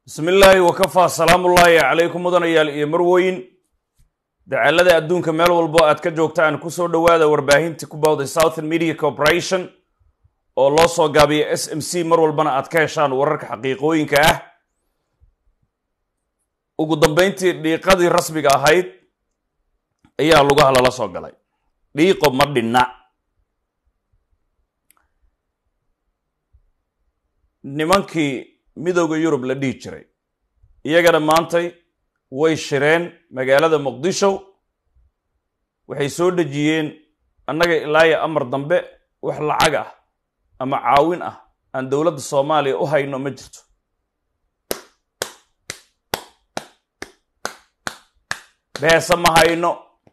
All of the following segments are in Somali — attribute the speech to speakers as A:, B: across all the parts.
A: بسم الله وكفى سلام الله عليكم مدنيال iyo marweyn dacalada adduunka meel walbo aad ka joogtaan ku soo dhawaada warbaahinta ku bawday Southern Media Corporation oo loo soo gaabiyo SMC mar walbana aad ka heshaan wararka xaqiiqooyinka ah ugu dambeyntii dhiiqadii rasmiga ahayd ayaa lagu halala soo galay dhiiqo ma dhinna nimankii midowga Yurub la dhigi jiray iyagana maantay way shireen magaalada Muqdisho waxay soo dhajiyeen annaga ilaa amar dambe wax lacag ah ama caawin ah aan dawladda Soomaaliya u hayno ma jirto beesa ma hayno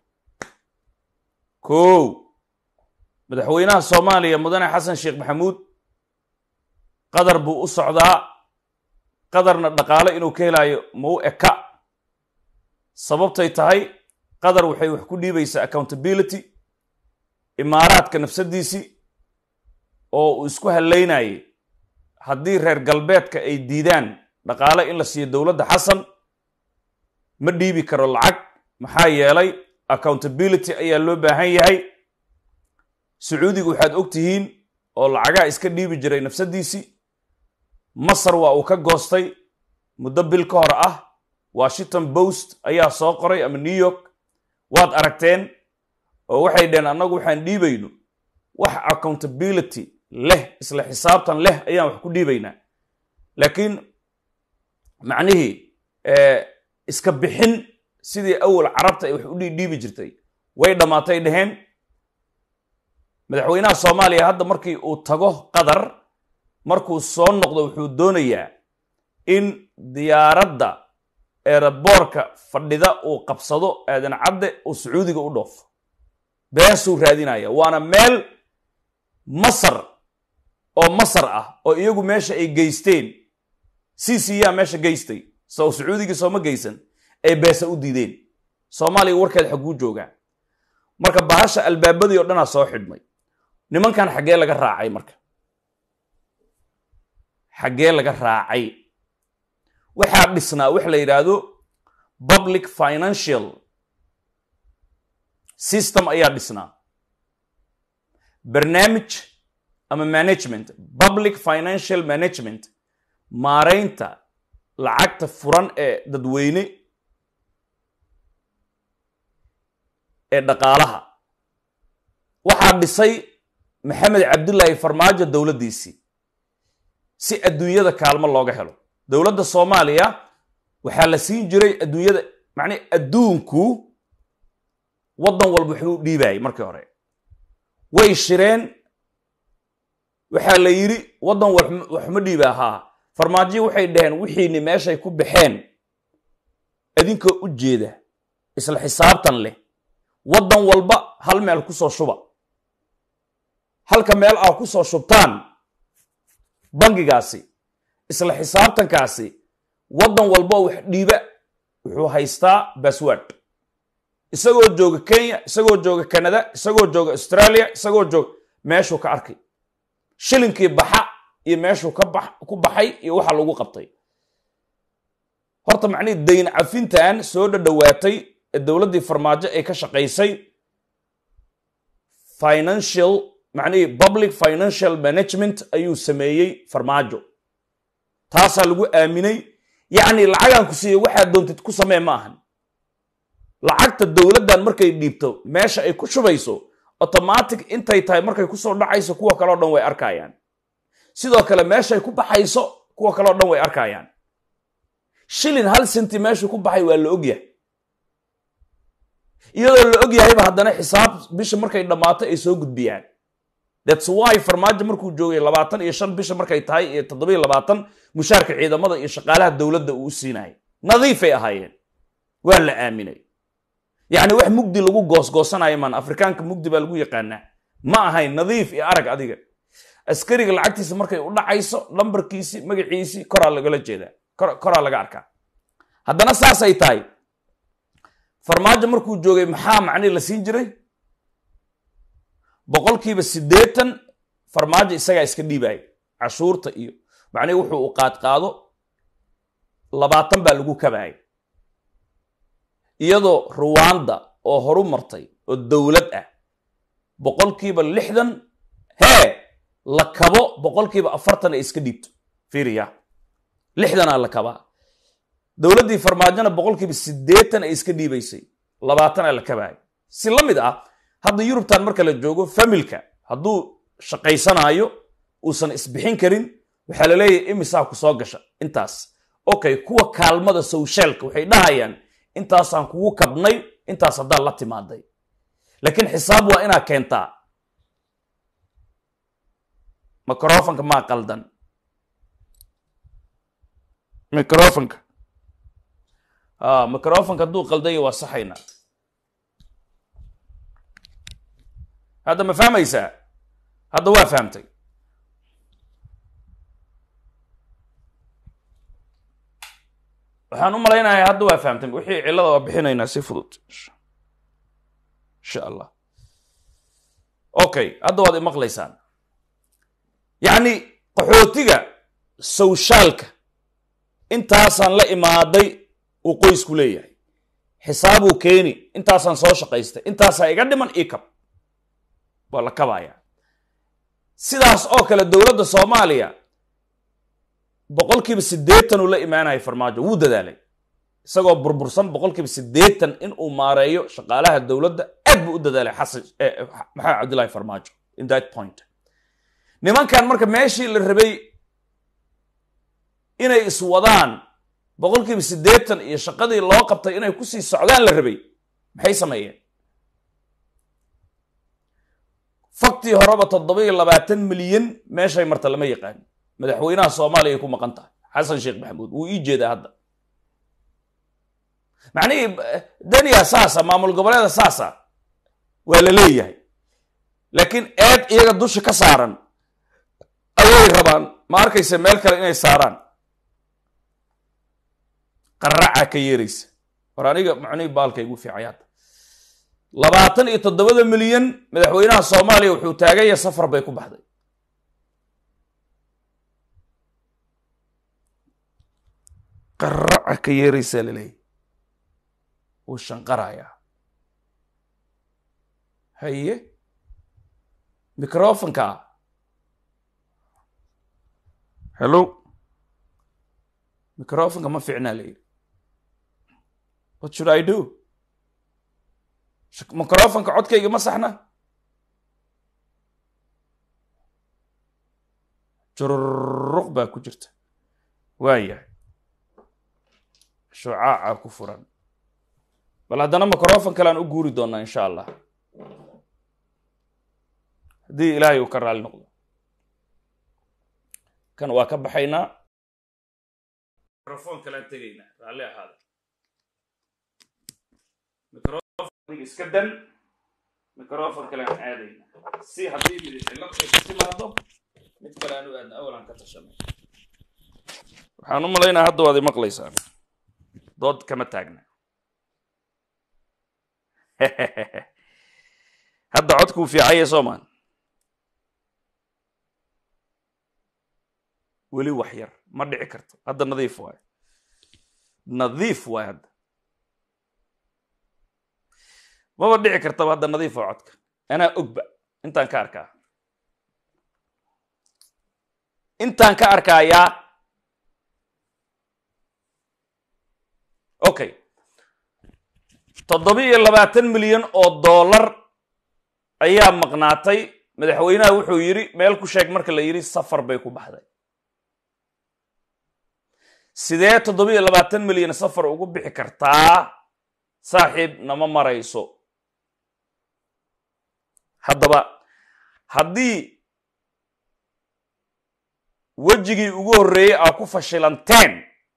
A: madaxweynaha Soomaaliya mudane Xasan Sheekh Maxamuud qadar buu u socdaa qadarna dhaqaale inuu ka helayo muu eka sababtay tahay qadar waxay wax ku dhiibaysaa accountability imaaraadka nafsadiisi oo uu isku haleynayay haddii reer galbeedka ay diidaan dhaqaale in la siiyo dawladda Xasan ma dhiibi karo lacag maxaa yeelay accountability ayaa loo baahan yahay Sacuudigu waxaad ogtihiin oo lacaga iska dhiibi jiray nafsadiisi Masar waa uu ka goostay muddo bil ka hor ah Washington Post ayaa soo qoray ama New York waad aragteen oo waxay dheen annagu waxaan dhiibayno wax accountability leh isla xisaabtan leh ayaan wax ku dhiibaynaa laakiin macnihii iska bixin sidii awal carabta ay wax u dhiibi jirtay way dhamaatay dhaheen madaxweynaha Soomaaliya hadda markii uu tago qadar markuu soo noqdo wuxuu doonayaa in diyaaradda airportka fadhida uu qabsado aadan cadde uu Sacuudiga u dhoofo beesuu raadinaya waana meel Masar ah oo iyagu meesha ay geysteen CCA meesha geystay soo Sacuudiga soo ma geysan ay beesa u diideen Soomaaliya warkeed xaguu jooga marka bahasha albaabadii oo dhan soo xidhmay nimankan xagee laga raacay marka xagee laga raacay waxa dhisnaa wax la yiraahdo public financial system ayaa dhisnaa barnaamij ama management public financial management maareynta lacagta furan ee dadweyne ee dhaqaalaha waxa dhisay Maxamed Cabdullaahi Farmaajo dawladdiisii si adduunyada kaalmo looga helo dawladda Soomaaliya waxa la siin jiray adduunyada macni adduunku wadan walba wuxuu dhiibay markii hore way shireen waxa la yiri wadan wax ma dhiibaha Farmaajo waxay dhaheen wixiina meeshay ku baxeen adinka u jeeda isla xisaabtan leh wadan walba hal meel ku soo shuba halka meel ah ku soo shubtaan bangigaasi isla xisaabtankaasi wadan walba wax dhiiba wuxuu haystaa password isagoo jooga Kenya isagoo jooga Canada isagoo jooga Australia isagoo jooga meeshuu ka arkay shilinkii baxa iyo meeshuu ku baxay iyo waxa lagu qabtay horta macni deyn cafintan soo dhawaatay dawladii Farmaajo ay ka shaqeysay financial macni public financial management ayuu sameeyay Farmaajo taasa lagu aaminay yaani lacagan ku siiyo waxa doontid ku sameey ma ahan lacagta dawladdan markay dhiibto meesha ay ku shubayso automatic intay tahay markay ku soo dhacayso kuwa kale oo dhan way arkayaan sidoo kale meesha ay ku baxayso kuwa kale oo dhan way arkayaan shilin hal senti meesha ku baxay waa la ogyahay iyadoo la ogyahay ba haddana xisaab bisha markay dhamaato ay soo gudbiyaan that's why Farmaajo markuu joogay 25 bisha markay tahay ee 27 mushaarka ciidamada iyo shaqaalaha dawladda uu siinay nadiif ay ahaayeen waa la aaminay yaani wax mugdi lagu goosgoosanayo man Afrikaanka mugdi baa lagu yaqaanaa ma ahayn nadiif iyo arag adiga askariga lacagtiisa markay u dhacayso lambarkiisi magaciisi koraa laga jeedaa koraa laga arkaa haddana saas ay tahay Farmaajo markuu joogay maxaa macni la siin jiray boqolkiiba 80 Farmaajo isaga iska dhiibay cashuurta iyo macni wuxuu u qaado labaatan baa lagu kabaayay iyadoo Rwanda oo horu martay oo dawlad ah boqolkiiba 60 la kabo boqolkiiba 40 ay iska dhiibto fiiriya 60 la kaba dawladii farmaajana boqolkiiba 80 ay iska dhiibaysay 20 la kabaay si la mid ah hadda Yurubtan marka la joogo familka hadduu shaqaysanayo uusan isbixin karin waxa la leeyahay imisa ku soo gasha intaas okay kuwa kaalmada socialka waxay dhahayaan intaas aan kugu kabnay intaas hadda la timaaday laakiin xisaab waa ina keentaa microfonka ma qaldan microfonka duu qalday waa saxayna هذا ما فهم يسا هذا هو فهمتي waxaan u maleynayaa hadda waa fahamtay wixii cilada waa bixinaynaa si fudud insha Allah okay hadda waad maqlaysaan yani qaxootiga socialka intaasan la imaaday uu qoysku leeyahay xisaabu keeni intaasan soo shaqaystay intaasa iga dhiman ikab wala kabaya sidaas oo kale dawladda Soomaaliya boqolkiiba 80 uu la imaanay farmaajo wuu dadaalay isagoo burbursan boqolkiiba 80 in uu maareeyo shaqaalaha dawladda aad buu u dadaalay xasan maxaa Cabdullaahi Farmaajo in that point nimankan marka meeshii la rabay inay iswadaan boqolkiiba 80 iyo shaqadii loo qabtay inay ku sii socdaan la rabay maxay sameeyeen fakti horaba 720 milyan meeshay marta lama yaqaan madaxweynaha Soomaaliya ku maqan tahay Xasan Sheekh Maxamuud uu ii jeeda hadda macnii daniya saasa maamul goboleeda saasa waa la leeyahay laakiin aad iyaga dusha ka saaran ayay rabaan ma arkaysa meel kale inay saaraan qarraca ka yeeraysa war aniga macnii baalkay ugu fiicayada 27 milyan madaxweynaha Soomaaliya wuxuu taagay safar bay ku baxday qarraca ka yeeraysa leeyahay oo shanqaraya haye microfonka hello microfonka ma fiicna leeyahay what should I do microfonka codkayga ma saxna jurruq baa ku jirta waayahay shucaaca ku furan bal haddana microfon kale aan u guuri doonaa insha Allah haddii ilaahay uu ka raali noqdo kan waa ka baxaynaa microfon kale aan tegaynaa raali ahaada microfon iska dan microfon kale aan aadayna si haddii mid cilad ay ku timaado mid kale aan u aadna awalan ka tashanay waxaan u malaynaa hadda waad maqlaysaan dood kama taagna hadda codku fiicay Soomaan wali wax yar ma dhici karto hadda nadiif waay hadda ma dhici karto hadda nadiif oo codka ana ogba intaan ka arkaa okay 720 milyan oo dollar ayaa maqnaatay madaxweynaha wuxuu yiri meel ku sheeg marka la yiri safar bay ku baxday sidee 720 milyan safar ugu bixi kartaa saaxiib nama marayso haddaba haddii wajigii ugu horeeyay aa ku fashilanteen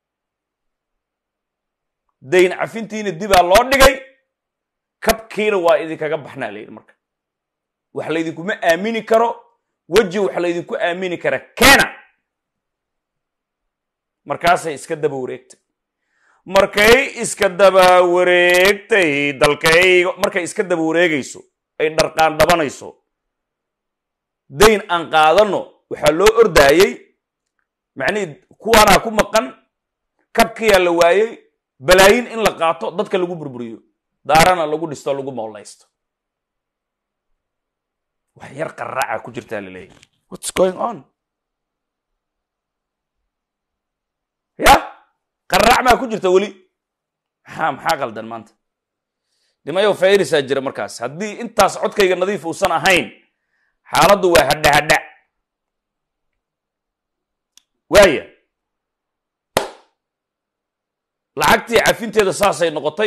A: dayn cafintiina dib aa loo dhigay kabkiina waa idinkaga baxnaa leeyahay marka wax la idinkuma aamini karo waji wax la idinku aamini kara keena markaasay iska daba wareegtay markay iska daba wareegayso ay dharqaan dhabanayso dayn aan qaadano waxa loo ordaayay macni kuwana ku maqan kabkiyaa la waayey balaayin in la qaato dadka lagu burburiyo daarana lagu dhisto lagu moolaysto wax yar qaraaca ku jirtaa la leeyahay what's going on ya qaraac ma ku jirta wali maxaa qaldan maanta nimayo fayrisa jira markaas haddii intaas codkayga nadiif uusan ahayn xaaladdu waa hadha waaya lacagtii cafinteeda saasay noqotay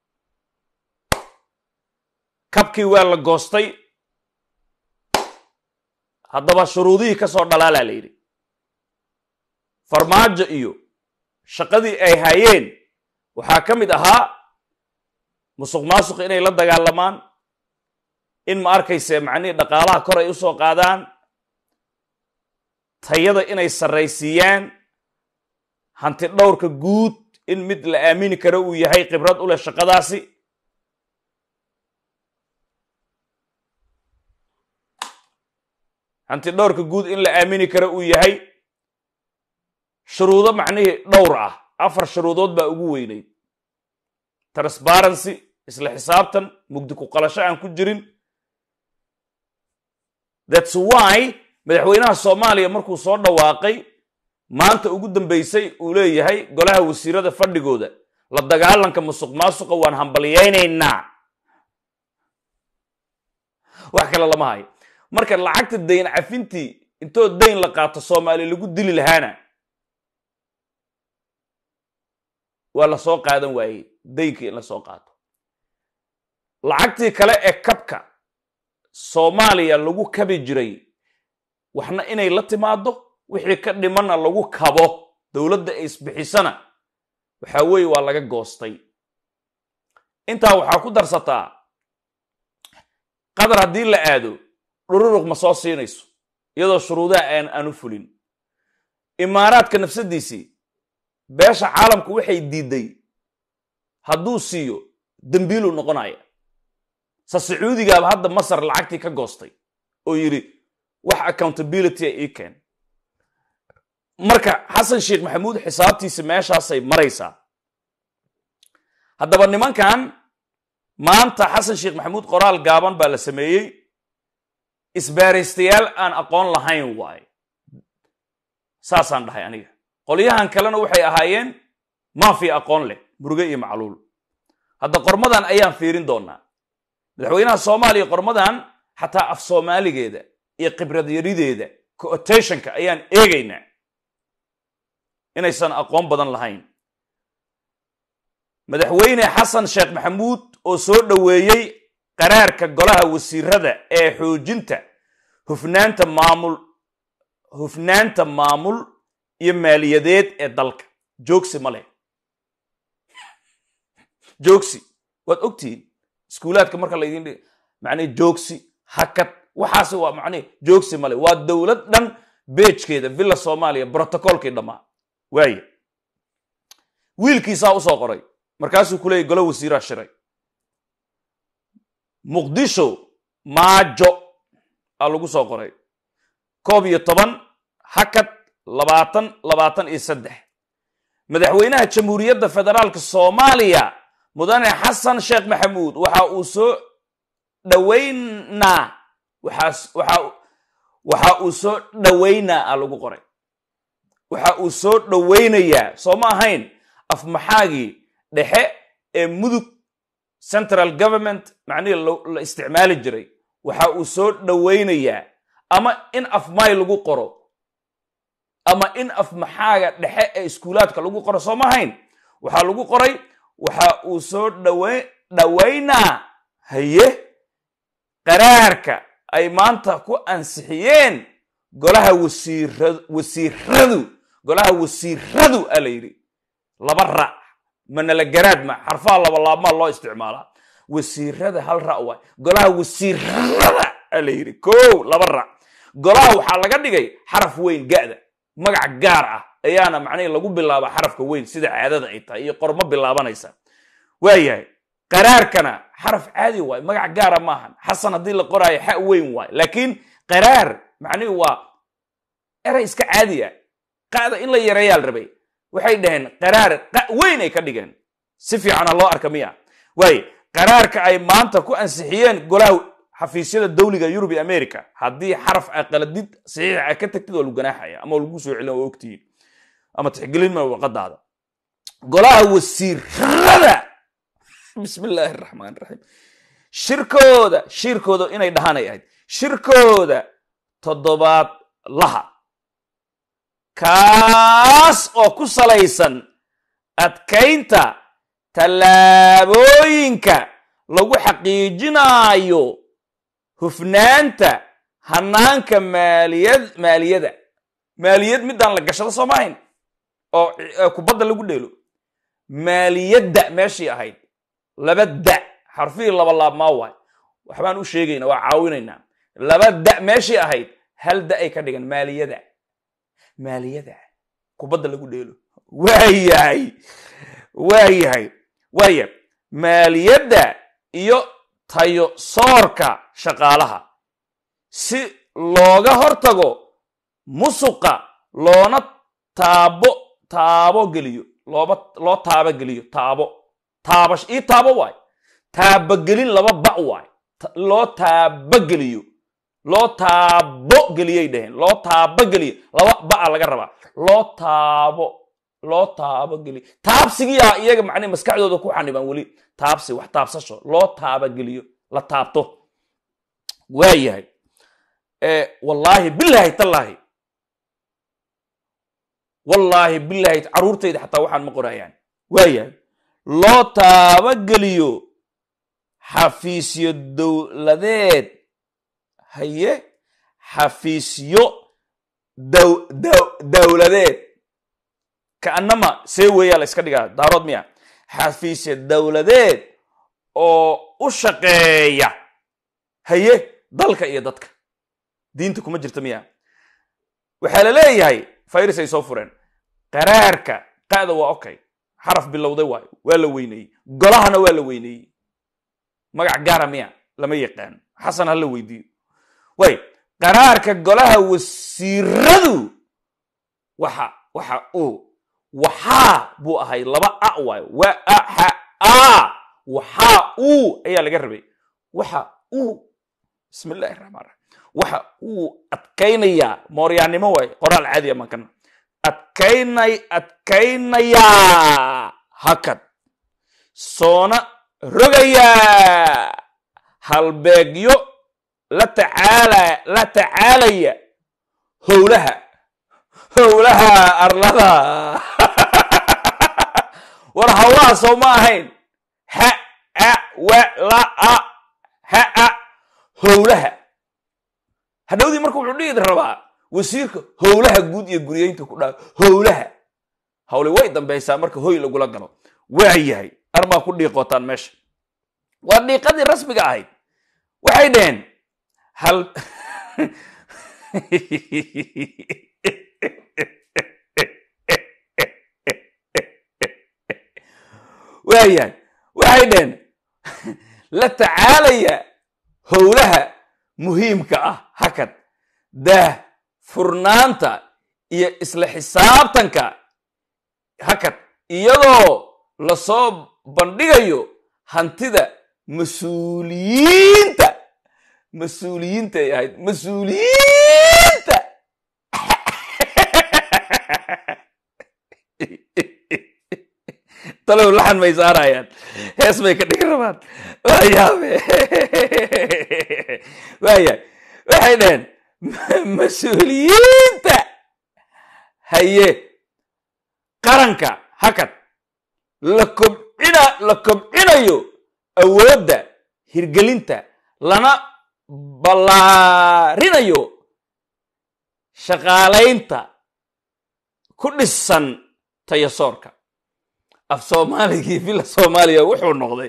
A: kabkii waa la goostay haddaba shuruudihii ka soo dhalaalaa la yidhi farmaajo iyo shaqadii ay hayeen waxaa ka mid ahaa musuqmaasuq inay la dagaalamaan in ma arkayse macnihii dhaqaalaha kor ay u soo qaadaan tayada inay sarraysiiyaan hanti dhowrka guud in mid la aamini karo uu yahay khibrad u leh shaqadaasi hanti dhowrka guud in la aamini karo uu yahay shuruudo macnihii dhowr ah 4 shuruudood baa ugu weynayd transparency isla xisaabtan mugdi ku qalasho aan ku jirin that's why madaxweynaha Soomaaliya markuu soo dhawaaqay maanta ugu dambeysay uu leeyahay golaha wasiirada fadhigooda la dagaalanka musuqmaasuqa waan hambaliyaynaynaa wax kale lama hayo marka lacagta deyn cafintii intoo deyn la qaato Soomaaliya lagu dili lahaana waa la soo qaadan waayay deynkii in la soo qaato lacagtii kale ee kabka Soomaaliya lagu kabi jiray waxna inay la timaado wixii ka dhimana lagu kabo dawladda ay isbixisana waxa weey waa laga goostay inta waxa ku darsataa qadar hadii la aado dhururuq ma soo siinayso iyadoo shuruudaha aan u fulin imaaraadka nafsadiisii beesha caalamku waxay diiday hadduu siiyo dambiilu noqonaya Sacuudiga hadda Masar lacagtii ka goostay oo yiri wax accountability ay keen marka Xasan Sheikh Maxamuud xisaabtiisa meeshaasay maraysaa haddaba nimankan maanta Xasan Sheikh Maxamuud qoraal gaaban baa la sameeyay isbaaristayaal aan aqoon lahayn waay saasaan dhahay aniga qoliyahan kalena waxay ahaayeen maafi aqoon leh muruge iyo macluul hadda qormadan ayaan fiirin doonaa madaxweynaha Soomaaliya qormadan xataa af Soomaaligeeda iyo khibrad yarideeda quotationka ayaan eegaynaa inaysan aqoon badan lahayn madaxweyne Xasan Sheikh Maxamuud oo soo dhaweeyay qaraarka golaha wasiirada ee xoojinta hufnaanta maamul iyo maaliyadeed ee dalka joogsi ma leh joogsi waad ogtiin iskuulaadka marka la idin macnaa joogsi hakad waxaas waa macnaa joogsi ma leh waa dawlad dhan beejkeeda villa Soomaaliya protocolkii dhamaa waaye wiilkiisa u soo qoray markaasuu ku leeyahay golaha wasiirada shiray Muqdisho maajo lagu soo qoray 11 hakad 2023 madaxweynaha jamhuuriyadda federaalka Soomaaliya mudane Xasan Sheikh Maxamuud waxa uu soo dhaweynaa waxa uu soo dhaweynaa lagu qoray waxa uu soo dhaweynayaa soo ma ahayn af maxaagi dhexe ee mudug central government macnii la isticmaali jiray waxa uu soo dhaweynayaa ama in af maay lagu qoro ama in af maxaaga dhexe ee iskuulaadka lagu qoro soo ma ahayn waxa lagu qoray waxa uu soo dhaweynaa haye qaraarka ay maanta ku ansixiyeen golaha wasiiradu alayri laba ra mana la garaad ma xarfaha laba laabma loo isticmaalaa wasiirada hal ra way golaha wasiirada alayri laba ra golaha waxa laga dhigay xaraf weyn gaada magac gaar ah ayaana macnaheedu lagu bilaabo xarafka weyn sida caadada ay tahay iyo qormo bilaabanaysa waayahay qaraarkana xaraf caadi way magac gaar ah maahan xasan hadii la qoraayo xa weyn way laakiin qaraar macnaheedu waa era iska caadi ah qaada in la yareeyaa rabay waxay dhaheen qaraar weyn ay ka dhigeen si fiican loo arka miya way qaraarka ay maanta ku ansixiyeen golaha xafiisyada dawliga Yurub iyo America haddii xaraf aqaladid saxiix ay ka tagtid oo lagu ganaaxaya ama lagu soo celin oo ogtiin ama tixgelin ma waqadaada golaha wasiirada bismillaahir rahmaanir rahiim shirkooda inay dhahanay ahayd shirkooda toddobaad laha kaas oo ku salaysan adkaynta tallaabooyinka lagu xaqiijinayo hufnaanta hanaanka maaliyad midaan la gashado Soomaaliya oo kubadda lagu dheelo maaliyadda meeshii ahayd laba da xarfi laba laab ma waay waxbaan u sheegayna waa caawinayna laba da meeshii ahayd hal da ay ka dhigan maaliyadda kubadda lagu dheelo waayahay maaliyadda iyo tayo soorka shaqaalaha si looga hortago musuqa loona taabo geliyo loo taabo geliyo taabash ii taabo waay taabagelin laba ba waay loo taabo geliyay dhaheen loo taabo geliyo laba ba laga rabaa loo taabo geliyo taabsigiya iyaga macna maskaxdooda ku xaniban wali taabsi wax taabsasho loo taabo geliyo la taabto waayahay wallahi billahi caruurtayda xataa waxaan ma qorayaan waayahay loo taabo geliyo xafiisyo dawladeed haye xafiisyo dawladeed kaanama see weeyaa la iska dhigaa daarood miya xafiisyo dawladeed oo u shaqeeya haye dalka iyo dadka diinta kuma jirta miya waxaa la leeyahay virus ay soo fureen qaraarka qaada waa okay xaraf bilowday waa la weyneeyey golahana waa la weyneeyey magac gaara miya lama yaqaan xasan ha la weydiiyo way qaraarka golaha wasiiradu waxa buu ahay laba a waay ayaa laga rabay bismillaahir rahmaanir rahiim waxa adkaynaya mooryaanimo waay qoraal caadi ah markan adkaynaya hakad soona rogaya halbeegyo la tacaalaya howlaha arlada war hawlaha soo ma ahayn howlaha hadhowdii marka wuxuu dhigi rabaa wasiirka howlaha guud iyo guriyeynta ku dhaa howle way dambaysaa marka hoy lagula galo waayahay arbaa ku dhiiqootaan meesha waa dhiiqadii rasmiga ahayd waxay dhaheen hal waayahay waxay dhaheen la tacaalaya howlaha muhiimka ah hakad daah furnaanta iyo isla xisaabtanka hakad iyadoo la soo bandhigayo hantida mas'uuliyiinta ay ahayd mas'uuliyiinta talow laxan may saarayaan hees bay ka dhigi rabaan waxay dhaheen mas'uuliyiinta haye qaranka hakad la kobcinayo awoodda hirgelinta lana ballaarinayo shaqaalaynta ku dhisan tayasoorka af Soomaaligii fila Soomaaliya wuxuu noqday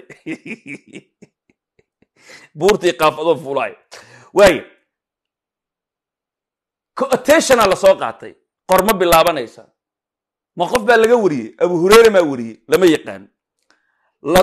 A: buurtii qaafadoo fuulay way quotation la soo qaatay qormo bilaabanaysa ma qof baa laga wariyay Abu Hurayra ma wariyay lama yaqaan la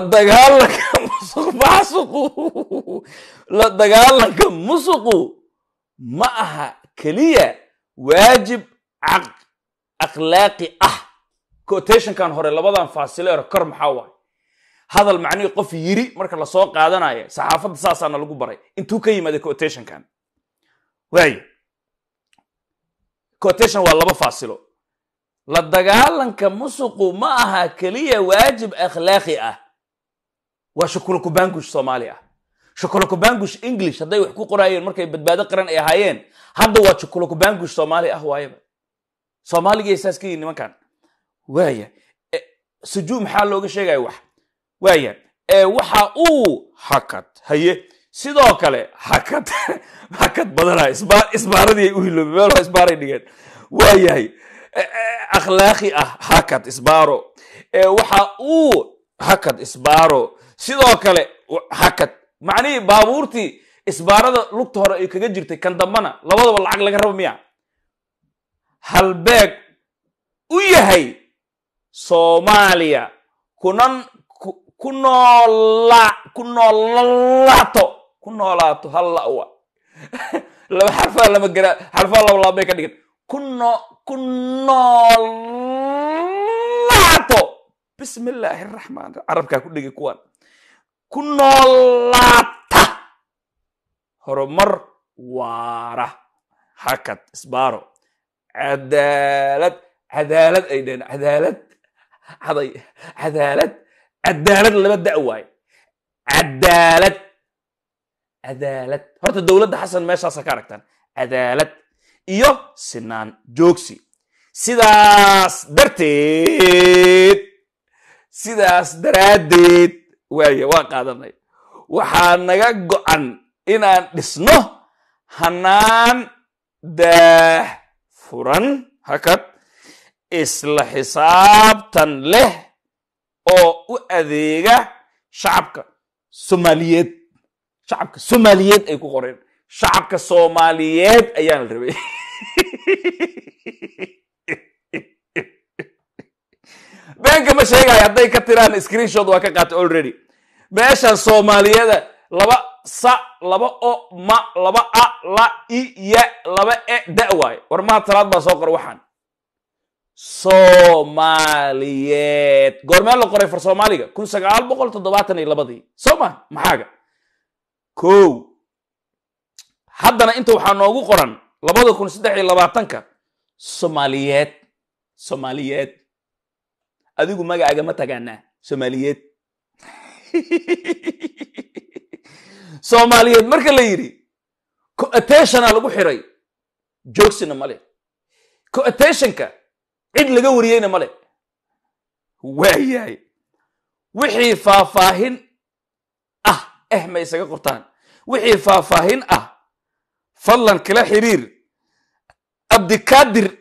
A: dagaalanka musuqu ma aha kaliya waajib akhlaaqi ah quotation kan hore labadan faasileer kor maxaa waay hadal macnii qof yiri marka la soo qaadanayo saxaafadda saasaana lagu baray intuu ka yimaado quotation kan way quotation waa laba faasilo la dagaalanka musuqu ma aha kaliya waajib akhlaaqi ah waa shukula ku bangush Soomaali ah shukula ku bangush English haday wax ku qorayeen markay badbaado qaran ay ahaayeen hadda waa shukula ku bangush Soomaali ah waayaba Soomaaliga isaaskii nimankan waaya sujuum maxaa looga sheegay wax waaya waxa uu hakad haye sidoo kale hakad badana isbaaradii u hilo meel isbaaray dhigeen waayahay akhlaaqi ah hakad isbaaro waxa uu hakad isbaaro sidoo kale hakad macnii baabuurtii isbaarada lugta hore ay kaga jirtay kan dambana labadaba lacag laga rabo miya halbeeg u yahay Soomaaliya kunolaato halla wa laba xarfa lama gara xarfa laba bay ka dhigan kunolaato bismillaahir rahmaanir arabka ku dhigi kuwan kunolaata horumar waara hakad isbaaro cadaalad ay dheen cadaalad laba da'waay cadaalad horta dawladda xasan meeshaas ka aragtaan cadaalad iyo sinaan joogsi sidaas daraadeed waaye waa qaadanay waxaa naga go'an inaan dhisno hanaan daah furan hakad isla xisaabtan leh oo u adeega shacabka Soomaaliyeed ay ku qoreen shacabka Soomaaliyeed ayaan rabay beenka ma sheegay haday ka tiraan screenshot waa ka qaatay already meeshan Soomaaliyada laba sa laba o ma laba a la i ya laba e da'waay war ma talaad ba soo qor waxaan Soomaaliyeed goormeen la qoray far Soomaaliga 1972 Sooma maxaaga kow haddana inta waxaa noogu qoran 2023ka Soomaaliyeed adigu magacaaga ma tagaana Soomaaliyeed Soomaaliyeed marka la yiri quotation lagu xiray joogsina male quotationka cid laga wariyayna male waayahay wixii faahfaahin ma isaga qortaan wixii faahfaahin fadlan kala xiriir Abdikaadir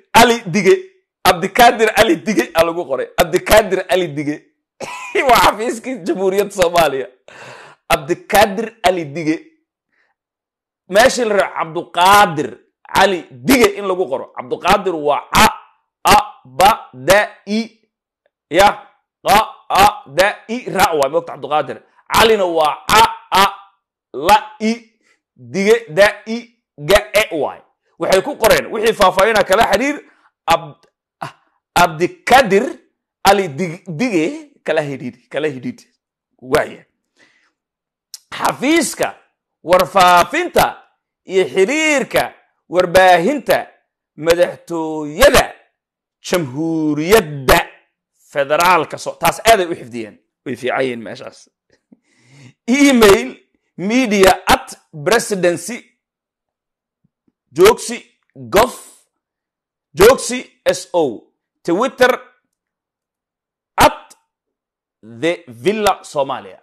A: Ali Dige lagu qoray Abdikaadir Ali Dige waa xafiiskii Jamhuuriyadda Soomaaliya Abdikaadir Ali Dige meeshii la raac Abduqaadir Ali Dige in lagu qoro Abduqaadir waa ba da i ya qa da i ra waa moogta Abduqaadir Alina waa la i dige da i ga e waay waxay ku qoreen wixii faahfaahina kala xiriir Abdikaadir Ali Dige kala xiriir waaya xafiiska warfaafinta iyo xiriirka warbaahinta madaxtooyada Jamhuuriyadda Federaalka taas aaday u xifdiyeen way fiicayeen meeshaas email media@presidency joogsi so Twitter @the_villa Somalia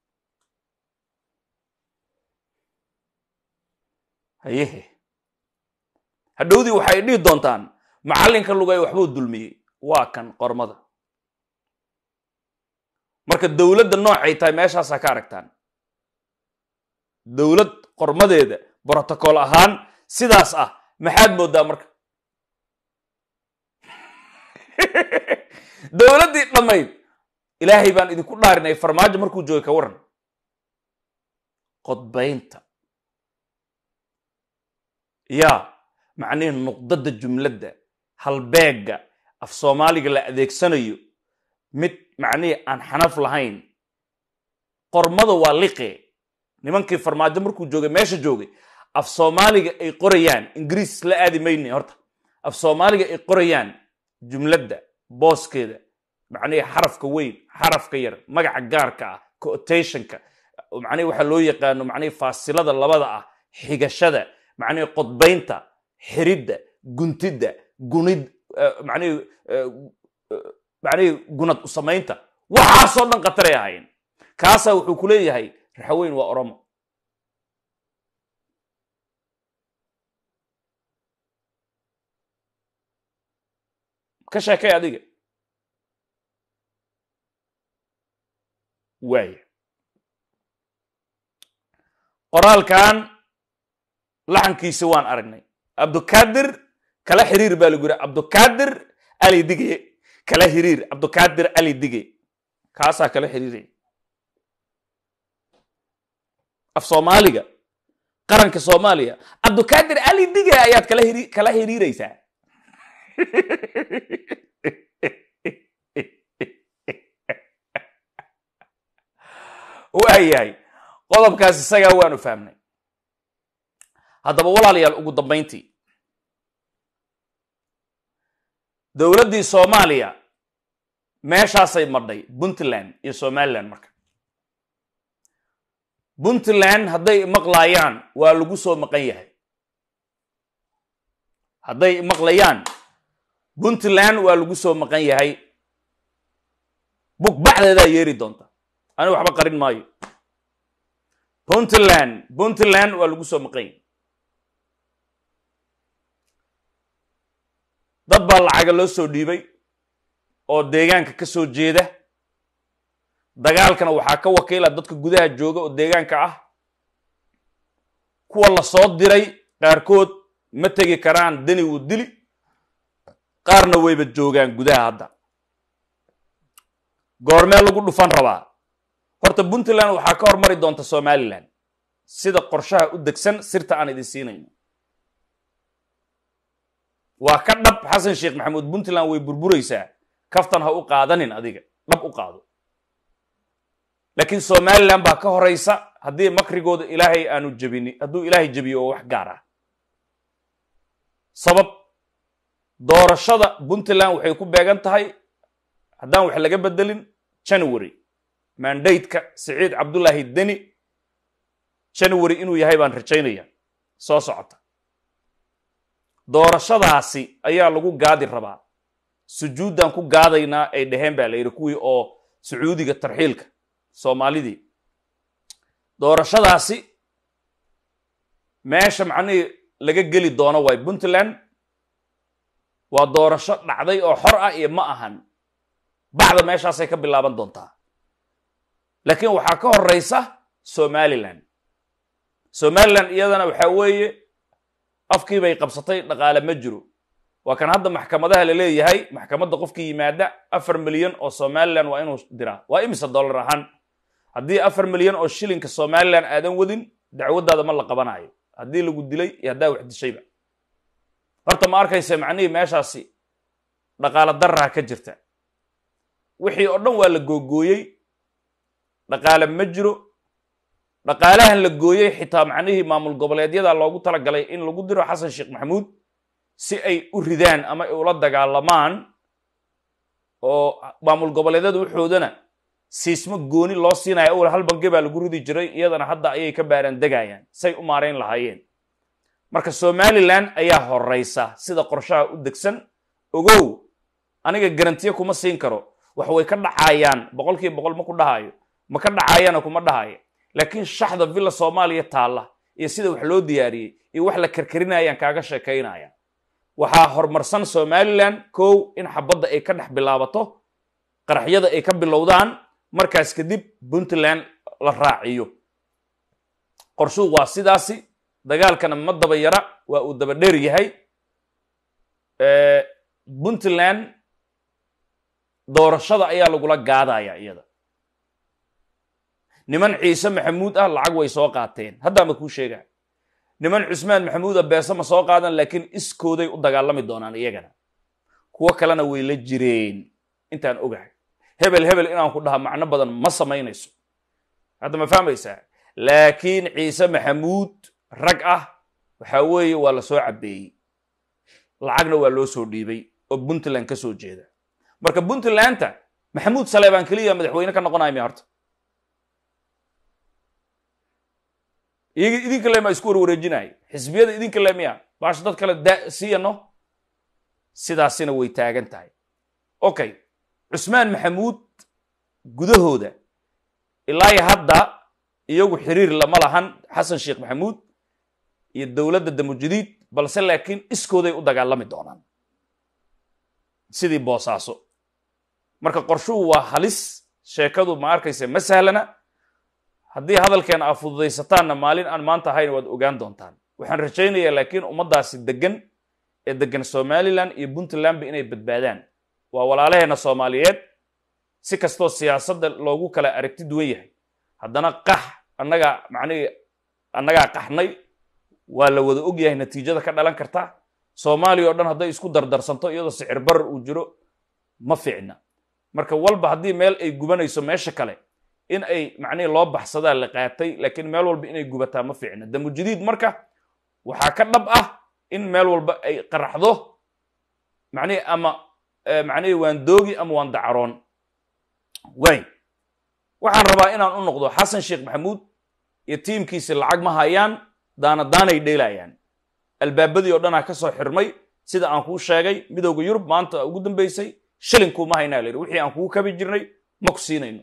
A: hayehe hadhowdii waxay dhigi doontaan macallinka lugay waxbuu dulmiyey waa kan qormada marka dawladda noocay tahay meeshaas ka aragtaan dawlad qormadeeda protocol ahaan sidaas maxaad moodaa marka dawladdii dhamayd ilaahay baan idinku dhaarinay farmaajo markuu joogay ka waran qodbaynta ya macnii nuqdada jumladda halbeega af Soomaaliga la adeegsanayo mid macnii aan xanaf lahayn qormada waa liqe nimankii farmaajo markuu joogay meesha joogay af Soomaaliga ay qorayaan Ingiriis la aadi maynay horta af Soomaaliga ay qorayaan jumladda booskeeda macnii xarafka weyn xarafka yar magaca gaarka ah quotationka macnii waxa loo yaqaan macnii faasilada labada ah xigashada macnii qodbaynta xiridda guntida gunid macnii gunad u samaynta waxa soo dhan qatar ay ahayn kaasa wuxuu ku leeyahay raxweyn waa oromo ka sheekay adiga way qoraalkan laxankiisa waan aragnay Abdulkadir kala xiriir baa lagu yiri Abdulkadir Ali Dige kala xiriir Abdulkadir Ali Dige kaasa kala xiriiray af Soomaaliga qaranka Soomaaliya Abdulkadir Ali Dige ayaad kala xiriiraysaa waayay qodobkaas isaga waanu fahmnay haddaba walaalayaal ugu dambeyntii dawladdii Soomaaliya meeshaasay madhay Puntland iyo Somaliland marka Puntland hadday maqlayaan waa lagu soo maqan yahay hadday maqlayaan Puntland waa lagu soo maqan yahay bug bacdeeda yeeri doonta أنا وحبا قرين مايو Puntland waa lagu soo maqan dad baa lacag loo soo dhiibay oo deegaanka ka soo jeeda dagaalkana waxa ka wakiila dadka gudaha jooga oo deegaanka ah kuwa la soo diray qaarkood ma tagi karaan dani uu dili qaarna wayba joogaan gudaha hadda goormee lagu dhufan rabaa horta Puntland waxa ka hormari doonta Somaliland sida qorshaha u degsan sirta aan idin siinayno waa ka dhab Xasan Sheekh Maxamuud Puntland way burburaysaa kaftan ha u qaadanin adiga dhab u qaado laakiin Somaliland baa ka horeysa hadii makrigooda Ilaahay aanu jabini haduu Ilaahay jabiyo wax gaar ah sabab doorashada Puntland waxay ku beegan tahay hadaan wax laga bedelin January mandate-ka Saciid Cabdullaahi Deni January inuu yahay baan rajaynaya soo socota doorashadaasi ayaa lagu gaadi rabaa sujuudan ku gaadayna ay dhaheen baa la yiri kuwii oo Sacuudiga tarxiilka Soomaalidii doorashadaasi meesha macnii laga geli doono way Puntland waa doorasho dhacday oo xor ah iyo ma ahan bacda meeshaas ay ka bilaaban doontaa laakiin waxa ka horeysa Somaliland iyadana waxa weeye afkii bay qabsatay dhaqaale ma jiro waa kan hadda maxkamadaha la leeyahay maxkamadda qofkii yimaada 4 milyan oo Somaliland waa inuu diraa waa imisa dollar ahaan haddii 4 milyan oo shilinka Somaliland aadan wadin dacwadaada ma la qabanayo haddii lagu dilay iyo hadaa wax dishayba horta ma arkaysa macnii meeshaasi dhaqaale darra ka jirta wixii oo dhan waa la googooyay dhaqaale ma jiro dhaqaalahan la gooyay xitaa macnihii maamul goboleedyada loogu tala galay in lagu diro Xasan Sheekh Maxamuud si ay u ridaan ama ay ula dagaalamaan oo maamul goboleedyadu wuxuudana siismo gooni loo siinayo oo hal bangi baa lagu ridi jiray iyadana hadda ayay ka baaran degayaan say u maareen lahaayeen marka Somaliland ayaa horeysa sida qorshaha u degsan ogow aniga garantiyo kuma siin karo wax way ka dhacayaan 100% ma ku dhahayo ma ka dhacayana kuma dhahayo laakiin shaxda villa Soomaaliya taala iyo sida wax loo diyaariyay iyo wax la karkarinayaan kaaga sheekaynaya waxa hormarsan Somaliland koow in xabadda ay ka dhex bilaabato qaraxyada ay ka bilowdaan markaas kadib Puntland la raaciyo qorshuhu waa sidaasi dagaalkana ma daba yara waa uu daba dheer yahay Puntland doorashada ayaa lagula gaadaya iyada niman Ciise Maxamuud ah lacag way soo qaateen hadda ma ku sheegaa niman Cusmaan Maxamuud beesa ma soo qaadan laakiin iskooday u dagaalami doonaan iyagana kuwa kalena way la jireen intaan ogahay hebel inaan ku dhaha macno badan ma samaynayso hadda ma fahmaysaa laakiin ciise maxamuud rag ah waxa weeye waa la soo cabeeyey lacagna waa loo soo dhiibay oo Puntland ka soo jeeda marka Puntlandta maxamuud Saleebaan kaliya madaxweyne ka noqonayo mi horta idinka lema isku wareejinay xisbiyada idinka lemiya baash dad kale siiyano sidaasina way taagan tahay okay Cusmaan Maxamuud gudahooda ilaa hadda iyagu xiriir lama lahan Xasan Sheekh Maxamuud iyo dawladda Damujadiid balse laakiin iskooday u dagaalami doonaan sidii Boosaaso marka qorshuhu waa halis sheekadu ma arkaysa ma sahlana haddii hadalkeena aad fududaysataan maalin aan maanta ahayn waad ogaan doontaan waxaan rajaynayaa laakiin ummadaasi degan ee degan Somaliland iyo Puntland inay badbaadaan waa walaalaheena Soomaaliyeed si kastoo siyaasadda loogu kala aragti duwan yahay haddana qax annaga qaxnay waa la wada og yahay natiijada ka dhalan karta Soomaaliya oo dhan haday isku dardarsanto iyadoo sicir bar uu jiro ma fiicna marka walba haddii meel ay gubanayso meesha kale in ay loo baxsadaa la qaatay laakiin meel walba inay gubataa ma fiicna Damujadiid marka waxa ka dhab ah in meel walba ay qaraxdo ama waan doogi ama waan dacaroon way waxaan rabaa inaan u noqdo Xasan Sheekh Maxamuud iyo tiimkiisa lacag ma hayaan daanay dheelayaan albaabadii oo dhan ka soo xirmay sida aan kuu sheegay midowga Yurub maanta ugu dambeysay shilinku ma haynaa leeyahay wixii aan kuu kabi jirnay ma ku siinayno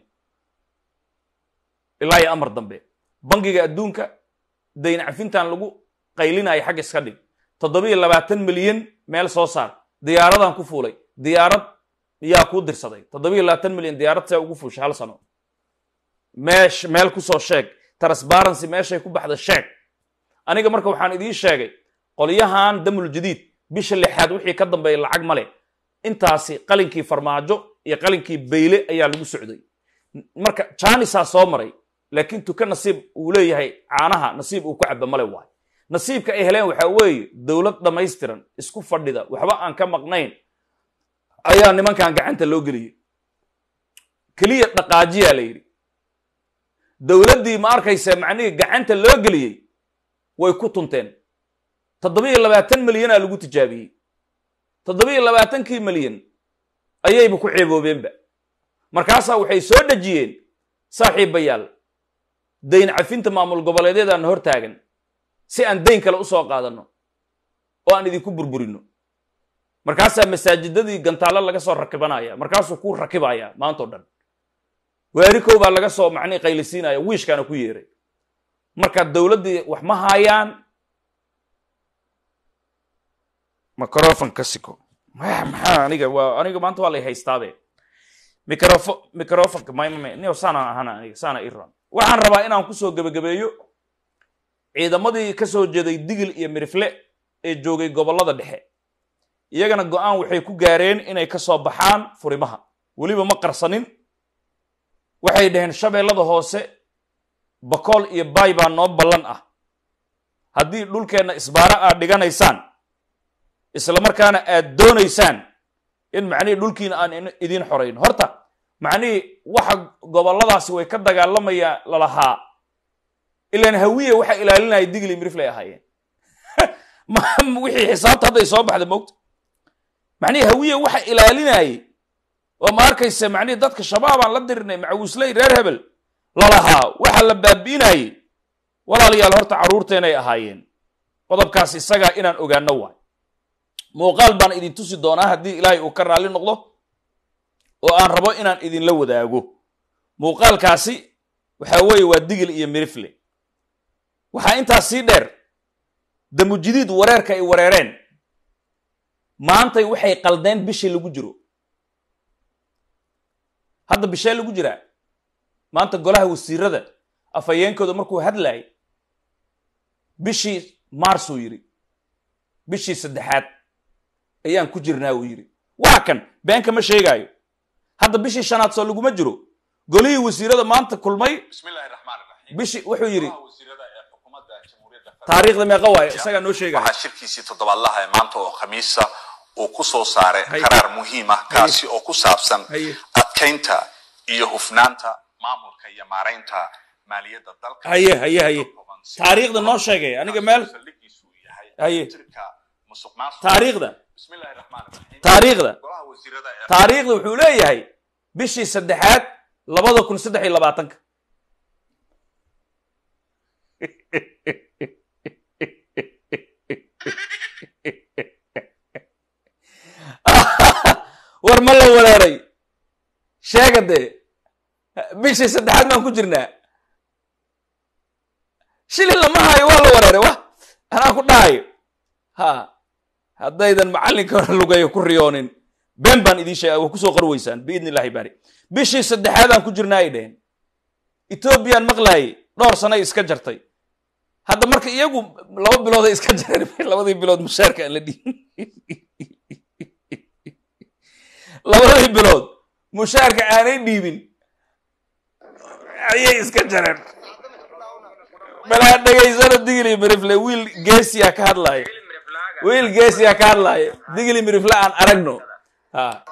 A: ilaa amar dambe bangiga adduunka dayn cafintan lagu qaylinay xaq iska dhig 720 milyan meel soo saar diyaaradan ku fuulay diyaarad yaa ku dirsaday 720 milyan diyaarad say ugu fuushay hal sano meel ku soo sheeg transparency meeshay ku baxda sheeg aniga marka waxaan idin sheegay qoliyahan Damujadiid bisha lixaad wixii ka dambeeyay lacag male intaasi qalinkii farmaajo iyo qalinkii beyle ayaa lagu socday marka Chinese soo maray laakiin tuka nasiib uu leeyahay caanaha nasiib uu ku cabba male waay nasiibka ay heleen waxa weeye dawlad dhamaystiran isku fadhida waxba aan ka maqnayn ayaa nimankan gacanta loo geliyay kaliya dhaqaajiya la yiri dawladdii ma arkaysa gacanta loo geliyay way ku tunteen 720 milyan lagu tijaabiyay 720 milyan ayayba ku ceeboobeenba markaas waxay soo dhajiyeen saaxiibayaal dayn cafinta maamul goboleedyada hor taagan si aan dayn kale u soo qaadano oo aan idinku burburino markaas masaajidadii gantaalo laga soo rakibanaya markaas uu ku rakibaya maanta dhan weeriko baa laga soo qaylisiinaya wiishkana ku yeeray marka dawladii wax ma hayaan microphone kasiko aniga maanta waa la haystaabe microphone niyo sana ahana aniga sana iran waxaan rabaa inaan ku soo gabagabeeyo ciidamadii ka soo jeeday Digil iyo Mirifle ee joogay gobolada dhexe iyagana go'aan waxay ku gaareen inay ka soo baxaan furimaha waliba ma qarsanin waxay dhaheen shabeellada hoose Bakool iyo Baay baa noo ballan ah haddii dhulkeena isbaara aad dhiganaysaan isla markaana aad doonaysaan in dhulkiina aan idin xoreyn horta waxa goboladaasi way ka dagaalamaya lalahaa ilaan hawiye waxa ilaalinaya Digil iyo Mirifle ahaayeen wixii xisaabta haday soo baxda moogta hawiye waxa ilaalinayay oo ma arkaysa dadka shabaabaan la dirnay macawisley reer hebel lalahaa waxa la baabiinayay walaalayaal horta caruurteena ay ahaayeen qodobkaas isaga inaan ogaano waay muuqaal baan idin tusi doonaa haddii Ilaahay uu ka raali noqdo oo aan rabo inaan idin la wadaago muuqaalkaasi waxa weeye waa Digil iyo Mirifle waxa intaas sii dheer Damujadiid wareerka ay wareereen maanta waxay qaldeen bishii lagu jiro hadda bishii lagu jira maanta golaha wasiirada afayeenkooda markuu hadlay bishii Maarso yiri bishii saddexaad ayaan ku jirnaa uu yiri waa kan beenka ma sheegayo hadda bishii shanaad soo laguma jiro golihii wasiirada maanta kulmay bismillahirrahmanirrahiim bishii wuxuu yiri taariikhda meeqa waay isaga noo sheegay
B: waxa shirkiisii toddobaadlaha maanta oo khamiisa وكسو صار قرار مهمة كاسي أو كسابسن أتكينتا يهفنانتا ماموركا يمارينتا مالية الدلك
A: هي تاريخ ده نوشة جاي أنا جمال هي تاريخ ده
B: بسم الله الرحمن الرحيم
A: تاريخ ده وحوليه هي بشي سدحات لبضو كن سدحي لبعتنك ورملا ولاري شاقد بشي سدحات ما كجرنا شيل لما هاي والله ولاري واه أنا أقول ناي ها هذا إذا معلن كان لقيه كريونين بين إذا شيء وكسو قرويسان بإذن الله يبارك بشي سدحات ما كجرنا إيدين إثيوبيا مغلاي دور سنة إسكجرتي هذا مرك يجو لو بلاد إسكجر لو ذي بلاد مشاركة لدي لو ذي بلاد مشاركة أنا ديبين أيه إسكجر بلا دقيقة دقيقة مرفلة ويل جيسيا كارلاي ويل جيسيا كارلاي دقيقة مرفلة عن أرجنو ها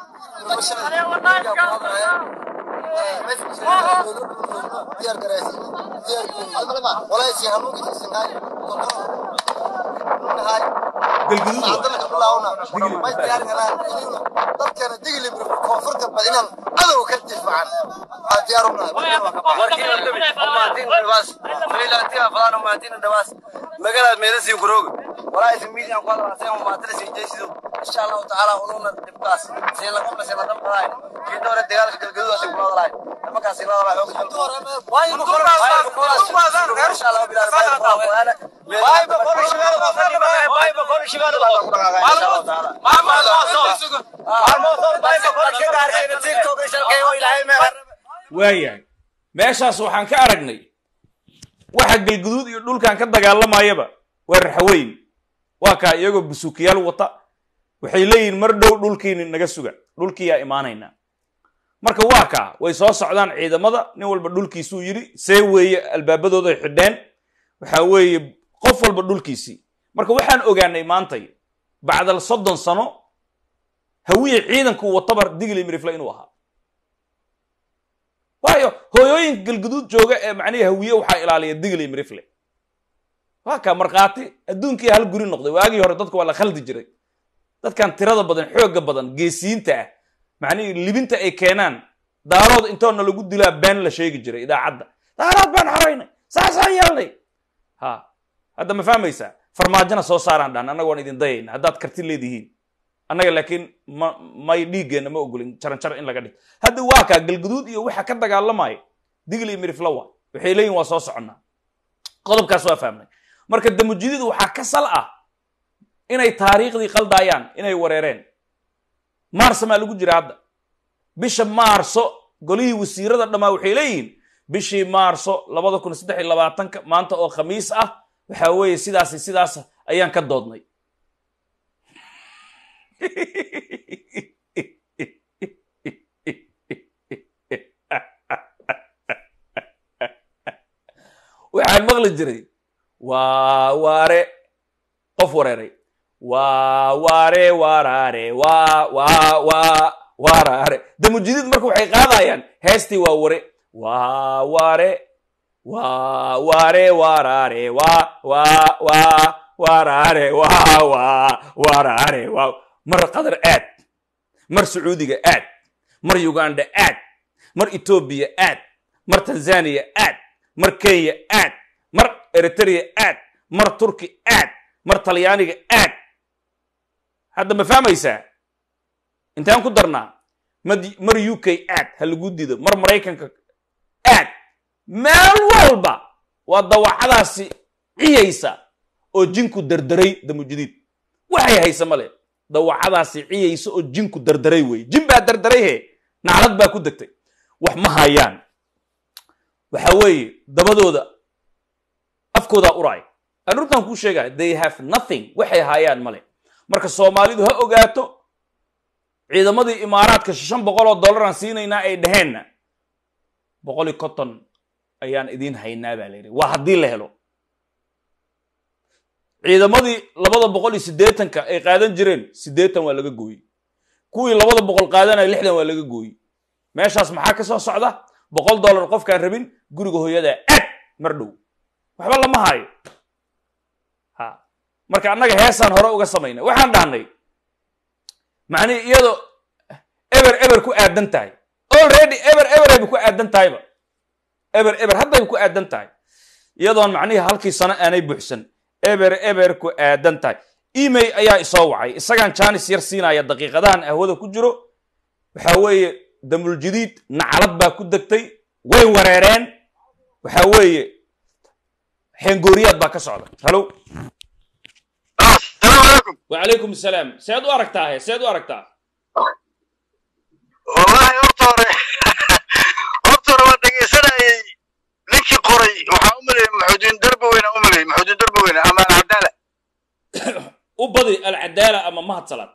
C: ولا اسم ميديا قادر أسيهم ما ترسي جيسو إن شاء الله تعالى ونونا الإبقاس سيلا قبل سيلا دم قرائن في دورة الدقالة كالقدوة سيكون هذا لاين لما كان سيلا الله حوق الجلطور واي بقول إن شاء الله بلا واي بقول شباب إن شاء الله تعالى
A: وايا meeshaas waxaan ka aragnay waxa galguduud iyo dhulkan ka dagaalamayaba warxaweyn waa ka iyagoo busuukiyaal wata waxay leeyihiin mar dhow dhulkiina naga suga dhulkiya imaanayna marka waa ka way soo socdaan ciidamada nin walba dhulkiisu yiri see weeye albaabadooda xidheen waxa weeye qof walba dhulkiisi marka waxaan ogaanay maantay bacdal 30 sano hawiye ciidanku watabar digli mirifla inuu ahaa waayo hooyooyin galguduud jooga ee macnaheedu hawiye waxa ilaaliya digli mirifle waa ka marqaati adduunkii hal guri noqday waagii hore dadku waa la khaldi jiray dadkan tirada badan xooga badan geesiinta ah macnaheedu libinta ay keenaan daarood intoona lagu dilaa been la sheegi jiray idaacadda daarood baan xaraynay saasaan yeelnay ha hadda ma fahmaysaa farmaajana soo saaraan dhan anaga waan idin dayayna haddaad karti leedihiin annaga laakiin may dhiiggeena ma ogolin jaranjar in laga dhig hadda waa kaa galguduud iyo waxa ka dagaalamaya digli miriflawa waxay leeyihin waa soo soconnaa qodobkaas waa fahmnay marka damujididu waxaa ka sal ah inay taariikhdii qaldaayaan inay wareereen maarso maa lagu jira hadda bisha maarso golihii wasiirada dhammaa waxay leeyihiin bishii maarso 2023 maanta oo khamiis ah waxaa weeye sidaas ayaan ka doodnay waxaan maqli jiray waa waare qof wareeray waa waare waraare waa waraare damujidiid marka waxay qaadayaan heestii waa ware waa waare waa waare waraare waa waraare waa waraare waa mar qadar aad mar sacuudiga aad mar uganda aad mar ethiopia aad mar tanzania aad mar kenya aad mar eritrea aad mar turki aad mar talyaaniga aad hadda ma fahmaysaa intaan ku darnaa mar UK aad ha lagu diido mar maraykanka aad meel walba waa dawacadaasi ciyaysa oo jinku dardaray damujidiid waxay haysa male dawacadaasi ciyaysa oo jinku dardaray way jin baa dardaray he naclad baa ku degtay wax ma hayaan waxa weeye dabadooda afkooda uraay anurtan ku sheegay they have nothing waxay hayaan male marka Soomaalidu ha ogaato ciidamadii imaaraadka $500 aan siinayna ay dhaheenna 150 ayaan idin haynaa baa leeyahay waa hadii la helo ciidamadii 280 ay qaadan jireen 80 waa laga gooyey kuwii 200 qaadanay 60 waa laga gooyey meeshaas maxaa ka soo socda $100 qofkaan rabin guriga hooyada aad mar dhow waxba lama hayo ha marka annaga heesaan hore uga samaynay waxaan dhahnay macni iyadoo ever ku aadan tahay already ever ku aadan tahayba ever hadda ku aadan tahay iyadoon macnihi halkii sano aanay buuxsan ever ku aadan tahay email ayaa isoo wacay isagaan jaanis yar siinaya daqiiqadahan ahwada ku jiro waxa weeye damul jadiid nacalad baa ku degtay way wareereen waxa weeye xengooriyaad baa ka socda halo
D: السلام عليكم.
A: وعليكم السلام سيد أركتاه سيد أركتاه
D: والله أبطر ودقي سنة لكي قري وحاوملي محودين درب وين أما العدالة
A: وبضي العدالة أما ما هتصلت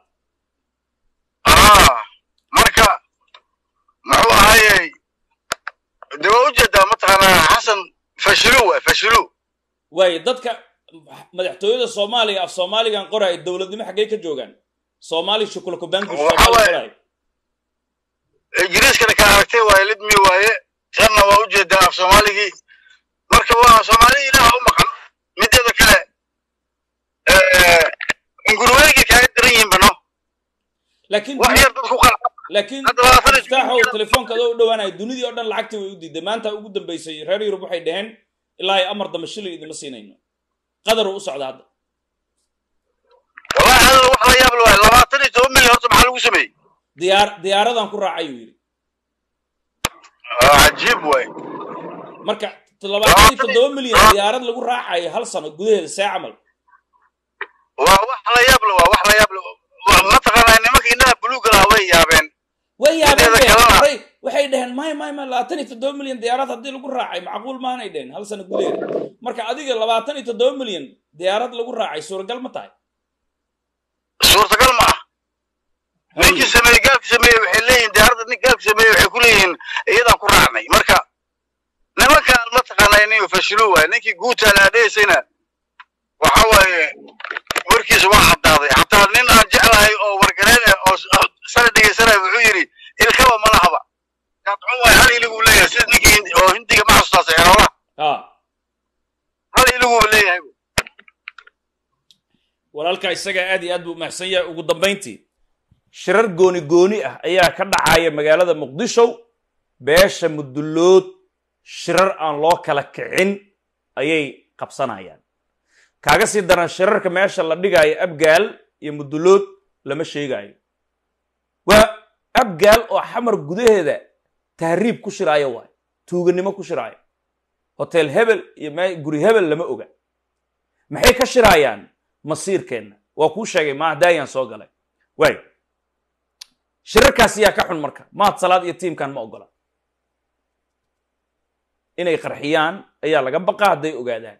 D: مركا معو هاي دوا وجد مطعنا حسن فشلوه
A: واي ضدك madaxtooyada Soomaaliya af Soomaaligan qoray dawladnimo xagee ka joogan Soomaali shukulku banku Soomaaliya
D: ingiriiska ka aragtay waa lidmi waaye tanna waa u jeedaa af Soomaaligi marka waa Soomaali ilaa u maqan midada kale ingurweegi ka dirin bano
A: laakiin
D: wax yar dadku qal
A: laakiin fataxo telefoonka oo dhawaanay dunidii oo dhan lacagtii way u diiday maanta ugu dambeysay reer Yurub waxay dhaheen ilaa ay amar damashil idima siinayno qadar u socda hadda
D: wallahi hada wax la yaab leh 27 milyan horta maxaa lagu sameeyay
A: diyaaradan ku raacay yiri
D: ajiib way
A: marka 27 milyan diyaarad lagu raacay hal sano gudaheeda saa amal
D: waa wax la yaab leh ma taqaanaa nimanka inaa buluuga la way yaabeen
A: waxay dhaheen may 27 milyan diyaarad hadii lagu raacay macquul ma aanay dhaheen hal sano gudaheeda marka adiga 27 milyan diyaarad lagu raacay suuragal ma tahay
D: suurtagal ma ninkii sameeyay gaalka sameeyay waxay leeyihiin diyaaradda nin gaalka sameeyay waxay ku leeyihiin iyadaan ku raacnay marka nimanka ma taqaanaa inuu fashilu waay ninkii guuta la adeeysayna waxa waaye warkiisa waa cadaaday xataa nin aan jeclahay oo wargareyn oo sana dhigaysanay wuxuu yiri ilkaba ma lahaba qadcun way hal iligu leeyahay sida ninkii oo hindiga ma xasuustaasay xoolaha hal iligu leeyahay
A: walaalka isaga aad iyo aad buu mahsan yahay ugu dambeyntii shirar gooni ah ayaa ka dhacaya magaalada Muqdisho beesha Mudulood shirar aan loo kala kicin ayay qabsanayaan kaaga sii daran shirarka meesha la dhigayo Abgaal iyo Mudulood lama sheegayo waa Abgaal oo xamar gudaheeda tahriib ku shiraayo waay tuuganimo ku shiraayo hotel hebel iyo guri hebel lama oga maxay ka shiraayaan masiirkeena waa ku sheegay ma daayaan soo galay way shirarkaas yaa ka xun marka maad salaad iyo tiimkan ma ogola inay qarxiyaan ayaa laga baqaa haday ogaadaan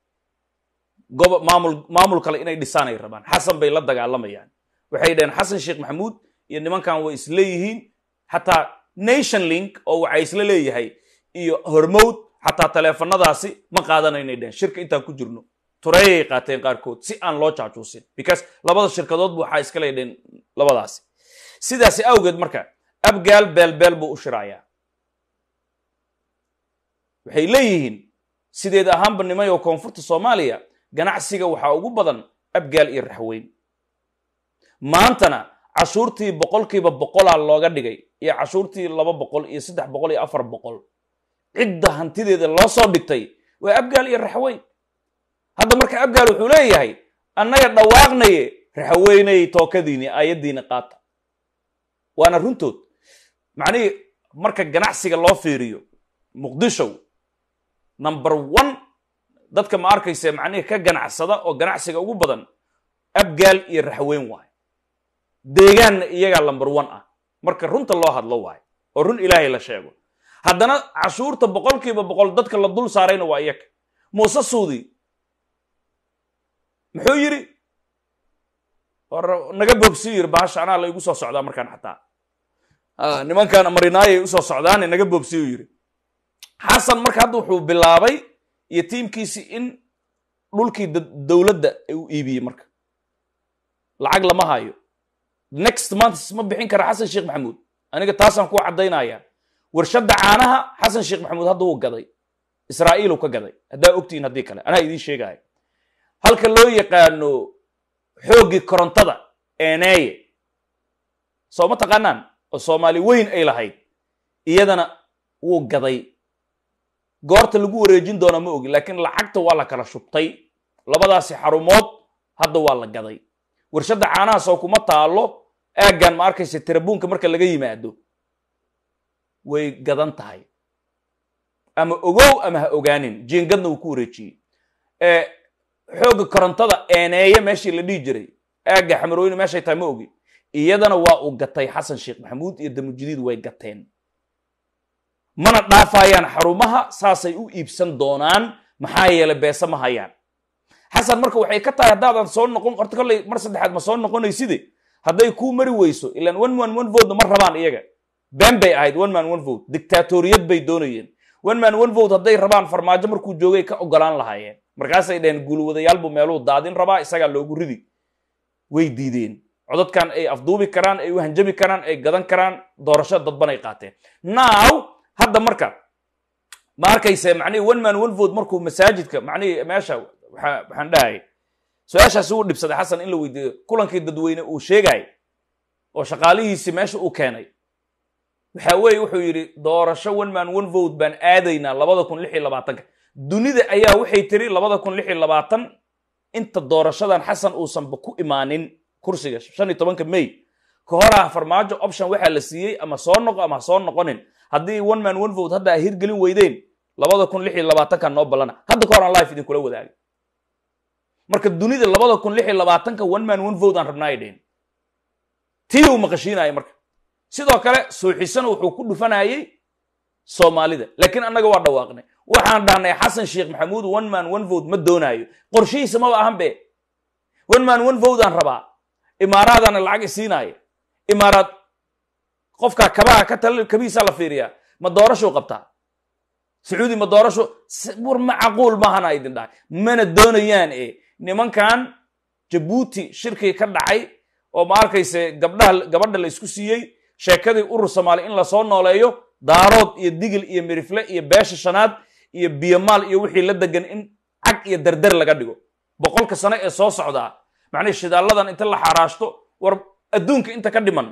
A: maamul kale inay dhisaan ay rabaan xasan bay la dagaalamayaan waxay dhaheen xasan sheekh maxamuud iyo nimankan way isleeyihiin xataa nation link oo waxay isla leeyahay iyo hormowd xataa taleefanadaasi ma qaadanaynay dhaheen shirka intaan ku jirno tureeyay qaateen qaarkood si aan loo jaajuusin because labada shirkadood waxaa iska leeyahay labadaasi sidaasi awgeed marka Abgaal beelbeel buu u shiraayaa waxay leeyihiin sideed ahaanba nimay oo koonfurta Soomaaliya ganacsiga waxaa ugu badan Abgaal iyo Raxweyn maantana cashuurtii 100% looga dhigay iyo cashuurtii 200 iyo 300 iyo 400 cidda hantideeda loo soo dhigtay waa Abgaal iyo Raxweyn hadda marka Abgaal wuxuu leeyahay annaga dhawaaqnaye Raxweynay tookadiini ayadiina qaata waana runtood macni marka ganacsiga loo fiiriyo Muqdisho number 1 dadka ma arkaysa macni ka ganacsada oo ganacsiga ugu badan Abgaal iyo Raxweyn waay deegaan iyaga number 1 ah marka runta loo hadlo waay oo run Ilaahay la sheego haddana cashuurta 100% dadka la dul saarayna waa iyaga Muuse Suudi muxuu yiri naga boobsiir baashana la igu soo socdaa markaan xataa nimankan marinaayay u soo socdaan naga boobsiyo yiri xasan marka hadda wuxuu bilaabay iyo tiimkiisi in dhulkii dowladda uu iibiyey marka lacag lama hayo next month ma bixin kara xasan sheekh maxamuud aniga taasaan ku caddaynaya warshadda caanaha xasan sheekh maxamuud hadda uu gaday israa'iil uu ka gaday haddaa ogtihiin haddii kale anaa idiin sheegaya halka loo yaqaano xooggii korontada eeneeye soo ma taqaanaan oo soomaali weyn ay lahayd iyadana wuu gaday goorta lagu wareejin doona ma ogi laakiin lacagta waa la kala shubtay labadaasi xarumood hadda waa la gaday warshadda caanaha soo kuma taalo aaggan ma arkaysa tirabuunka marka laga yimaado way gadan tahay ama ogow ama ha ogaanin jiingadna uu ku wareejiyey xoogga korontada eeneeye meeshii la dhihi jiray aagga xamarooyne meeshay tahay ma ogi iyadana waa uu gatay xasan sheekh maxamuud iyo damujidiid way gateen mana dhaafayaan xarumaha saasay u iibsan doonaan maxaa yeelay beesa ma hayaan xasan marka waxay ka tahay haddaadan soo noqon horta kolley mar saddexaad ma soo noqonayside hadday kuu mari weyso ilaan one vote ma rabaan iyaga been bay ahayd one vote dictatoriyad bay doonayeen one vote hadday rabaan farmaajo markuu joogay ka ogolaan lahaayeen markaasay dhaheen guulwadayaalbu meeluu daadin rabaa isagaa loogu ridi way diideen codadkan ay afduubi karaan ay u hanjabi karaan ay gadan karaan doorasho dadban ay qaateen now hadda marka ma arkayse macnihi one vote markuu masaajidka macnihi meesha waxaan dhahay su-aashaasi uu dhibsaday xasan in la weydiiyo kulankii dadweyne uu sheegay oo shaqaalihiisii meesha uu keenay waxa weeye wuxuu yidhi doorasho one vote baan aadaynaa 2026 dunida ayaa waxay tiri 2026 inta doorashadan xasan uusanba ku imaanin kursiga 15 May ka horaa farmaajo option waxaa la siiyey ama soo noqo ama soo noqonin haddii one vote hadda hirgelin weydeen 2026 noo balana hadda ka horaan live idin kula wadaagay marka dunida 2026 one vote aan rabnaa idin tii uu maqashiinayay marka sidoo kale suuxisan wuxuu ku dhufanayay Soomaalida laakiin annaga waa dhawaaqnay waxaan dhahnay xasan sheekh maxamuud one vote ma doonayo qorshihiisa ma ahan be one vote aan rabaa imaaraadana lacag siinaya imaaraad qofka kabaha ka tal kabiisa la fiiriya ma doorasho qabtaa sacuudi ma doorasho war macquul ma hana idin dhahay mana doonayaan nimankan Djibouti shirkii ka dhacay oo ma arkayse gabadha la isku siiyay sheekadii urur Soomaali in la soo nooleeyo daarood iyo digil iyo mirifle iyo beesha shanaad iyo biyamaal iyo wixii la degan in cag iyo dardar laga dhigo boqolka sano ee soo socda macnaheedu shidaaladan inta la xaraashto war adduunka inta ka dhiman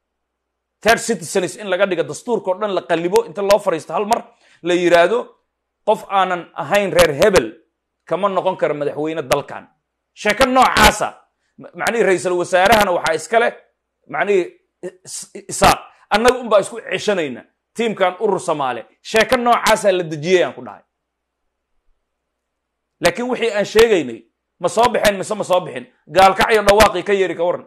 A: third citizens in laga dhigo dastuurka oo dhan la qalibo inta loo fariisto hal mar la yiraahdo qof aanan ahayn reer hebel kama noqon karo madaxweyne dalkan sheeko noocaasa macnaheedu ra'iisul wasaarahana waxa iskale macnaheedu isaaq annaga un baa isku ceshanayna tiimkan urur Soomaali sheeko noocaasa la dajiyay aan ku dhahay laakiin wixii aan sheegaynay ma soo bixin mise ma soo bixin gaalkacyo dhawaaqi ka yeeri ka waran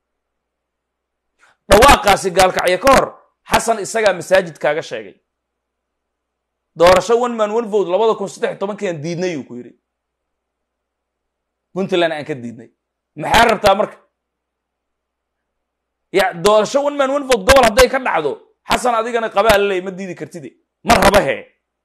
A: dhawaaqaasi gaalkacyo ka hor xasan isaga masaajid kaaga sheegay doorasho one vote 2013 aan diidnay uu ku yiri Puntland aan ka diidnay maxaa rabtaa marka ya doorasho one vote gobol haday ka dhacdo xasan adigana qabaal leey ma diidi kartid ma raba he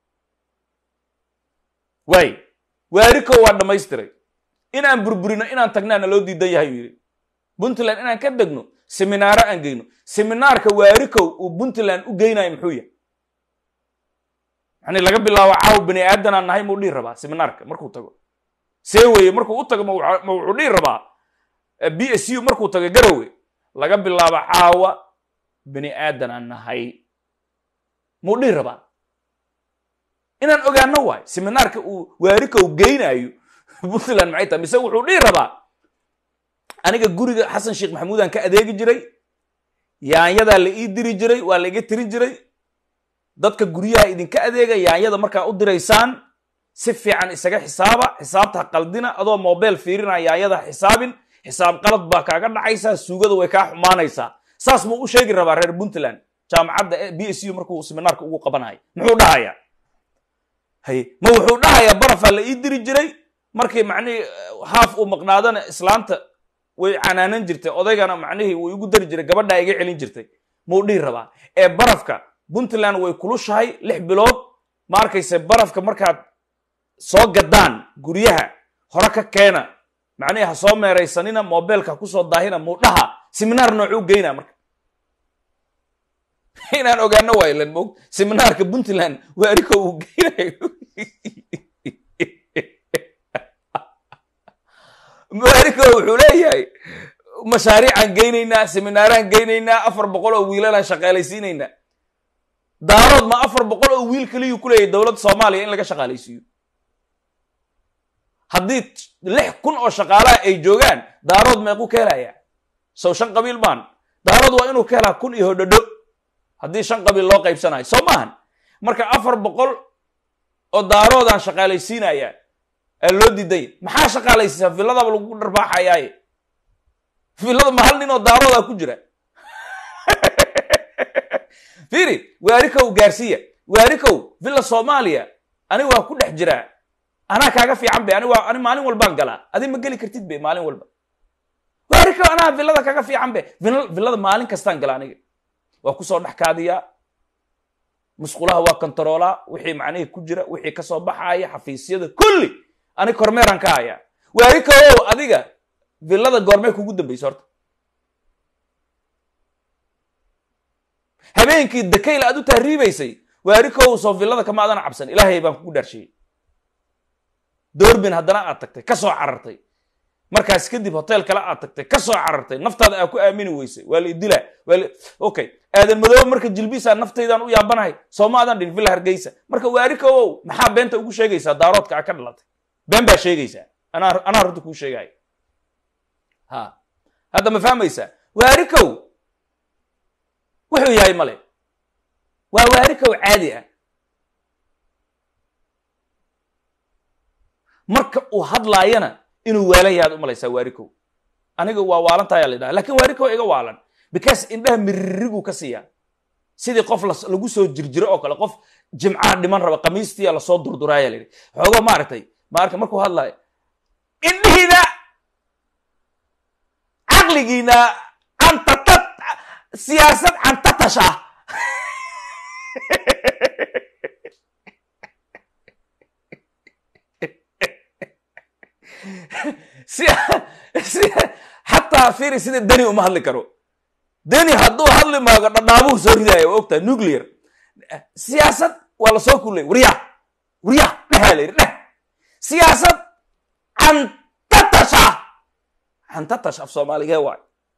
A: way waariko waa dhamaystiray inaan burburino inaan tagnaana loo diidan yahay yiri Puntland inaan ka degno seminaar aan geeyno seminaarka waariko uu Puntland u geeynaay muxuu yahay yani laga bilaabo caaw bani aadan aan nahay muu dhii rabaa seminaarka markuu tago seeway markuu u tago ma wuxuu dhii rabaa BSU markuu tago garowe laga bilaabo caawa bani aadan aan nahay muu dhii rabaa inaan ogaano waay seminaarka uu waariko u geeynayo Puntland maxay tahay mise wuxuu dhii rabaa aniga guriga xasan sheekh maxamuud aan ka adeegi jiray yaanyada la ii diri jiray waa la iga tirin jiray dadka guriyaha idinka adeega yaanyada markaa u diraysaan si fiican isaga xisaabta qaldina adoo mobile fiirinaya yaanyada xisaab qalad baa kaaga dhacaysa suugada way ka xumaanaysaa saas muu u sheegi rabaa reer Puntland jaamacadda BSU markuu seminaarka ugu qabanayo muxuu dhahayaa ma wuxuu dhahayaa barafa la ii diri jiray markii macni haaf uu maqnaadana islaanta way canaanan jirtay odaygana macnihi way ugu dari jiray gabadha iga celin jirtay muu dhii rabaa ee barafka Puntland way kulushahay 6 bilood ma arkayse barafka markaad soo gadaan guriyaha هركا كينا معناها صومي ريسانينا موبيل كاكوسو داهينا مودها سيمينار نوعو جينا مرك هنا نوغانا وايلان موك سيمينار كبنتلان واريكو جينا واريكو حوليا مشاريع عن جينينا سيمينار عن جينينا أفر بقول ويلنا شغاليسينينا دارود ما أفر بقول ويل كليو كله دولة صوماليا إن لك شغاليسيو حديت لح كن أو شغالة أي جوجان دارود ما يقول كلا يا سو شن قبيل بان دارود وإنه كلا كن يهدد حديت شن قبيل الله قيب سناي صومان مركا أفر بقول أو دارود عن شغاليسينا يا اللودي دي ما شغاليسينا في الله بلو رباح ياي في الله محل نينو دارود أكجرا فيري واريكو غارسيا واريكو فيلا صوماليا أنا وأكون حجرا أنا كاغا في عمبي أنا مالين والبان قلا أدي ما قلي كرتيد بي مالين والبان واريكو أنا فيلا كاغا في عمبي فيلا مالين كستان قلا أنا وأكو صور نحكاديا مسقولها وكنترولا وحي معنيه كجرا وحي كسو بحايا حفيسيا كلي أنا كورميران كايا واريكو أديغا فيلا غورمي كوغو دمبي سورت habeenkii dakayl aad u tahriibaysay waarikow soo villada kama adan cabsan ilaahay baan ku dharshay doorbin haddana aad tagtay ka soo carartay markaas kadib hotel kale aad tagtay ka soo carartay naftaada aad ku aamini weysay waa la idila okay aadan madoow marka jilbiisa naftaydan u yaabanahay Soomaalidan dhin villa Hargeysa marka waarikow maxaa beenta ugu sheegaysaa daaroodka ka dhalatay been baa sheegaysaa ana runta ku sheegay ha hadda ma fahmaysaa waarikow wuxuu yahay male waa waarikow caadi ah marka uu hadlaayana inuu waalan yahay u malaysaa waarikow aniga waa waalantahay la yiraahdaa laakiin waarikow iga waalan because indhaha mirrigu ka siiya sidii qof lagu soo jirjiro oo kale qof jimcaha dhiman raba qamiistii la soo durduraaya la yiri xogo maartay markuu hadlaayo indhihiina aqligiina anta سياسة عن تتشا حتى فيري سيدي دني وما هالي كرو دني هدو هالي ما نابوه سوري داي وقتا نوكلير سياسة ولا سوكولي وريا نهالي سياسة عن تتشا في صومالي جاي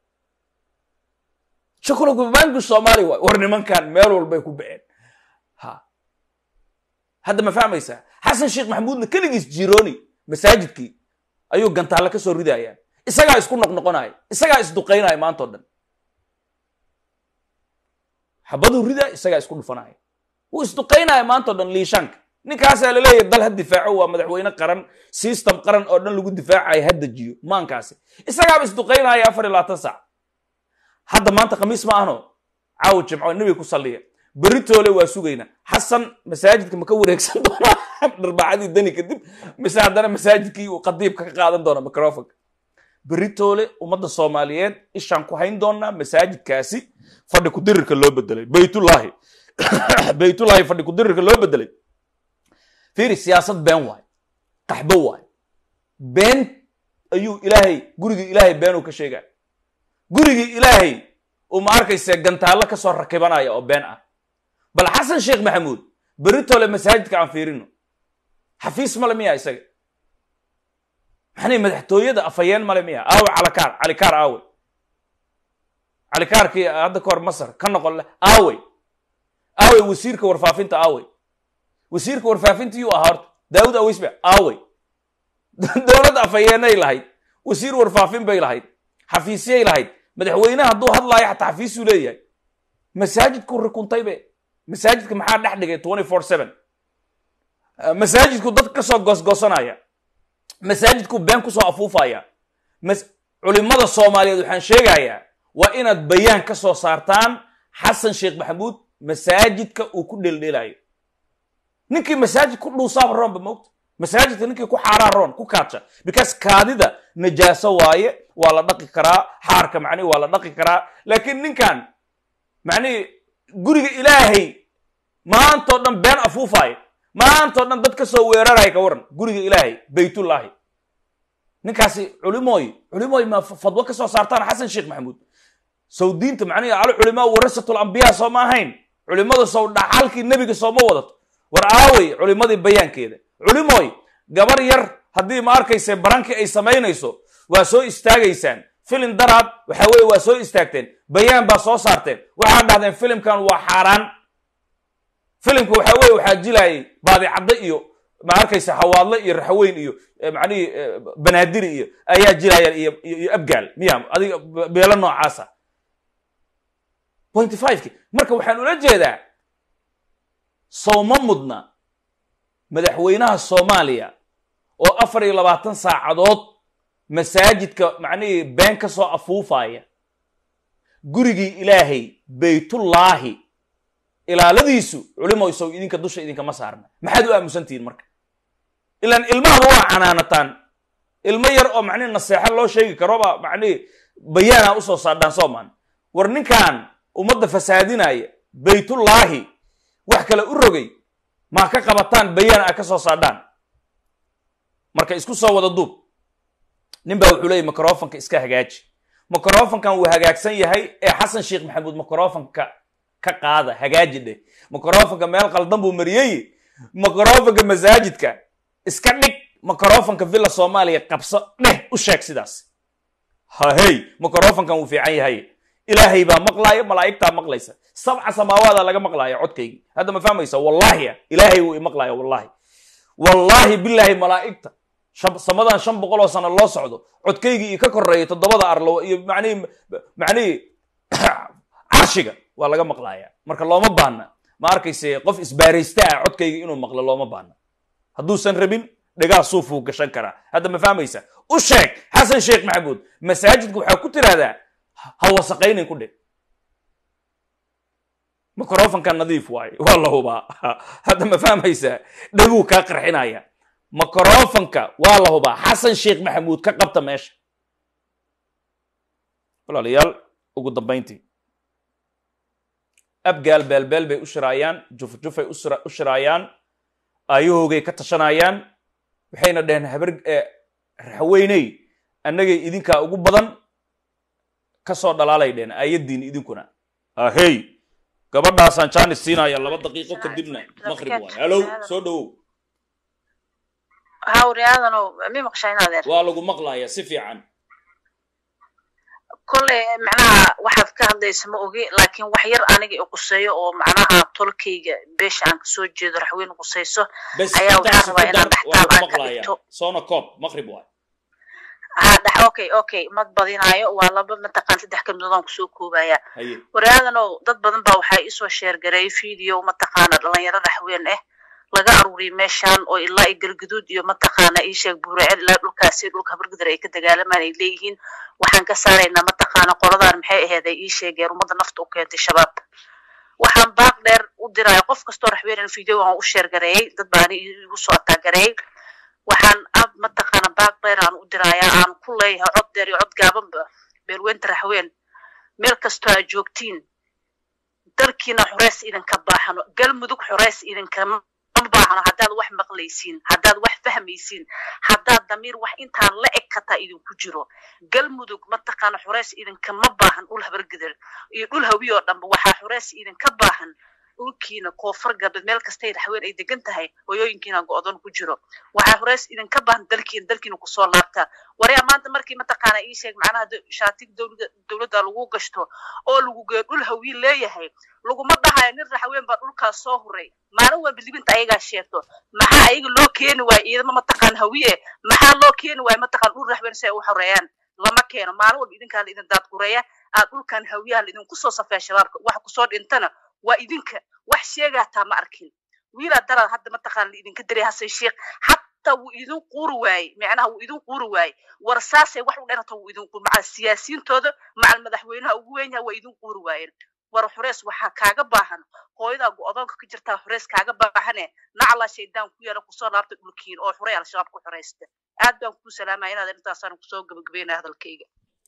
A: شكله بانك الصومالي ورني من كان ميرول بيكو بعين ها هذا ما فهم يسا حسن شيخ محمود كل جيس جيروني مساجدك ايو غنتا لا كسو ريدايا اسغا اسكو نقنقناي اسغا اسدقيناي ما انتودن حبدو ريدا اسغا اسكو دفناي واسدقيناي ما انتودن ليشانك ninkaas la leeyahay dal had difaaco waa madaxweyne qaran system qaran oo dhan lagu difaacay hadajiyo maankaasi isaga isduqeynaya 24 saac hadda maanta khamiis ma ahno caaw jimco nabi ku saliya بريتولي واسوغينا حسن مساجدك مكا وريكسان دونا دربعدي دني كدب مساعدنا مساجدكي وقضيب كقادن دونا ميكروفونك بريتولي ومد الصوماليين إيشان كو هين دونا مساجد كاسي فدي كديرك لو بدلي بيت الله فدي كديرك لو بدلي فيري سياسة بين واي قحبو واي بين أيو إلهي غوريغي إلهي بينو كشيغا غوريغي إلهي وما arkaysa gantaala ka soo rakibanaya oo been ah bal Xasan Sheekh Maxamuud بريتو لمساجدك عن فيرينو حفيس ملمية إساق محني مدحتوية أفيان ملمية أو على كار على كار كي هذا كور مصر كان نقول له أوي وسيرك ورفافين أوي وسيرك ورفافين تيو أهارت داود أو يسمع أوي دولة أفيان إلهي وسير ورفافين بإلهي حفيسية إلهي مدحوينها هدو هدلا يحت حفيسو ليه مساجد كور ركون طيبة مساجدك maxaa dhex dhigay 24/7 masaajidku dad ka soo goosgoosanaya masaajidku been ku soo afuufaya culimada Soomaaliyeed waxaan sheegayaa waa inaad bayaan ka soo saartaan Xasan Sheekh Maxamuud masaajidka uu ku dheeldheelayo ninkii masaajid ku dhuusaab roon bamowt masaajidka ninkii ku xaraar ku kaaca because kaadida najaaso waaye waa la dhaqi karaa xaarka macni waa la dhaqi karaa laakiin ninkan macni guriga Ilaahay maanta dhan been afuufay maanta dhan dad ka soo weeraray ka waran guriga Ilaahay baytullaahi ninkaasi culimoy ma fadwa ka soo saartaan xasan sheekh maxamuud sow diinta macnaheedu al culamaa warasatul anbiyaa soo ma ahayn culimadu sow dhaxalkii nebiga soo ma wadato war aaway culimadii bayaankeeda culimoy gabar yar haddii ma arkayse barankii ay samaynayso waa soo istaagaysaan filim daraad waxa weeye waa soo istaagteen bayaan baa soo saarteen waxaa dhahdeen filimkan waa xaaraan filimka waxa weeye waxaa jilaayay baadicaddo iyo ma arkaysa xawaadle iyo raxweyn iyo macnihii banaadiri iyo ayaa jilaayaan iyo abgaal miya adiga beelo noocaasa 25 marka waxaan ula jeedaa sawma mudna madaxweynaha Soomaaliya oo 24 saacadood masaajidka macnihii been ka soo afuufaya gurigii ilaahay baytullaahi ilaaladiisu culimo soo idinka dusha idinka ma saarna maxaad u aamusantiin marka ilaan ilmaha waa canaanataan ilmo yar oo macnihii naseexo loo sheegi karo ba macnihii bayaana u soo saadaan Soomaan war ninkan ummadda fasaadinaya baytullaahi wax kale u rogay ma ka qabataan bayaan ka soo saadaan marka isku soo wada duub ninba wuxuu leeyahay microphone-ka iska hagaaji microphone-kan uu hagaagsan yahay ee xasan sheekh maxamuud microphone-ka ka qaada hagaaji dheh microphone-ka meel qaldan buu mariyay microphone-ka masaajidka iska dhig microphone-ka villa Soomaaliya qabso dheh u sheeg sidaas ha hey microphone-kan uu fiican yahay ilaahay baa maqlaaya malaa'igta maqlaysa sabca samaawaada laga maqlaaya codkaygi hadda ma fahmaysa wallahi ilaahay uu maqlaaya wallahi billahi malaa'igta samadan 500 sano loo socdo codkaygi ka koreeyay 7 arlo iyo macni carshiga waa laga maqlaaya marka looma baahna ma arkayse qof isbaaraysta codkaygi inuu maqlo looma baahna hadduu san rabin dhagaa suufu gashan kara hadda ma fahmaysa u sheeg xasan sheekh maxamuud masaajidku waxa ku tiraahdaa ha wasaqaynin ku dhig microphone-ka nadiif waay wallahuba hadda ma fahmaysa dhaguu ka qarxinaya microphone-ka wallahuba xasan sheekh maxamuud ka qabta meesha walaalayaal ugu dambeyntii abgaal beelbeel bay u shiraayaan jufjufay u shiraayaan ayahoogay ka tashanayaan waxayna dhaheen habar raxweynay annagay idinka ugu badan ka soo dhalaalay dheen ayadiin idinkuna hey gabadhaasaan jaanis siinaya 2 daqiiqo kadibna maqrib waay hello soo dhawow
E: hawriyaadano mi maqshaynaadeen
A: waa lagu maqlaaya si fiican
E: كله معناها واحد كان ده اسمه أوجي لكن وحير أنا جي قصية أو معناها تركي بيش عن سوج جد رحوين قصيصه أيا وحروا إلى محتاج
A: صونا كوب مغرب واحد
E: هذا أوكي ما تبضين عيو والله بمتقن تحكم نظام كسوكو بايا ورياضة نو ضد بدن بوحي إسوا شير جري فيديو متقن الله يرى رحوين laga aruri meeshan oo ilaa ay galgaduud iyo mataqaana ay sheeg buuracad la dhulkaasi dhulka bargudar ay ka dagaalamaan ay leeyihiin waxaan ka saaraynaa mataqaana qoladaan maxay ahayd ay sheegeen umada nafta u keentay shabaab waxaan baaq dheer u diray qof kasto raxweyn video aan u sheer gareeyay dad baan igu soo taagareey waxaan mataqaana baaq dheer aan u diray aan ku leeyahay cod dheer iyo cod gaaban beelweynta raxweyn meel kasto aad joogtiin dalkiina xoreys idin ka baaxano galmudug xoreys idin ka baahan hadaad wax maqlaysiin hadaad wax fahmaysiin hadaad damiir wax inta la ekata idin ku jiro galmudug mataqaan xoreys idin kama baahan ul habargidar iyo dhul hawiyo dhanba waxa xoreys idin ka baahan ulkiina koonfur galbeed meel kasta ay raxween ay degan tahay hooyooyinkiina go'doon ku jiro waxa xoreys idin ka baahan dalkiina ku soo laabta wariya maanta markii mataqaan ay sheeg macnaha shaatig dawladda lagu gashto oo lagu geeyo dhul hawiil leeyahay lagu ma dhahayo nin raxween ba dhulkaas soo huray maalin walba libinta ayaga sheegto maxaa ayaga loo keeni waay ciidamo mataqaan hawiye maxaa loo keeni waay mataqaan dhul raxween si ay u xoreeyaan lama keeno maalin walba idinkaan idin daad qureeya aad dhulkan hawiyaha idin ku soo safay shabaabka wax ku soo dhintana waa idinka wax sheegata ma arkin wiila daraad hadda mataqaan idinka diray hasan sheekh hatta wuu idin quuri waay macnaha wuu idin quuri waay warsaasay wax u dheerato wuu idin quuri macal siyaasiyiintooda macal madaxweynaha ugu weyn yahay waa idin quuri waayeen war xoreys waxa kaaga baahan hooyada go'doonka ka jirta xoreys kaaga baahane nacla shaydaan ku yara ku soo laabtay dhulkiin oo xorey al-shabaab ku xoreysta aad baan ku salaamay inaad intaas aan ku soo gabagabeynaa hadalkayga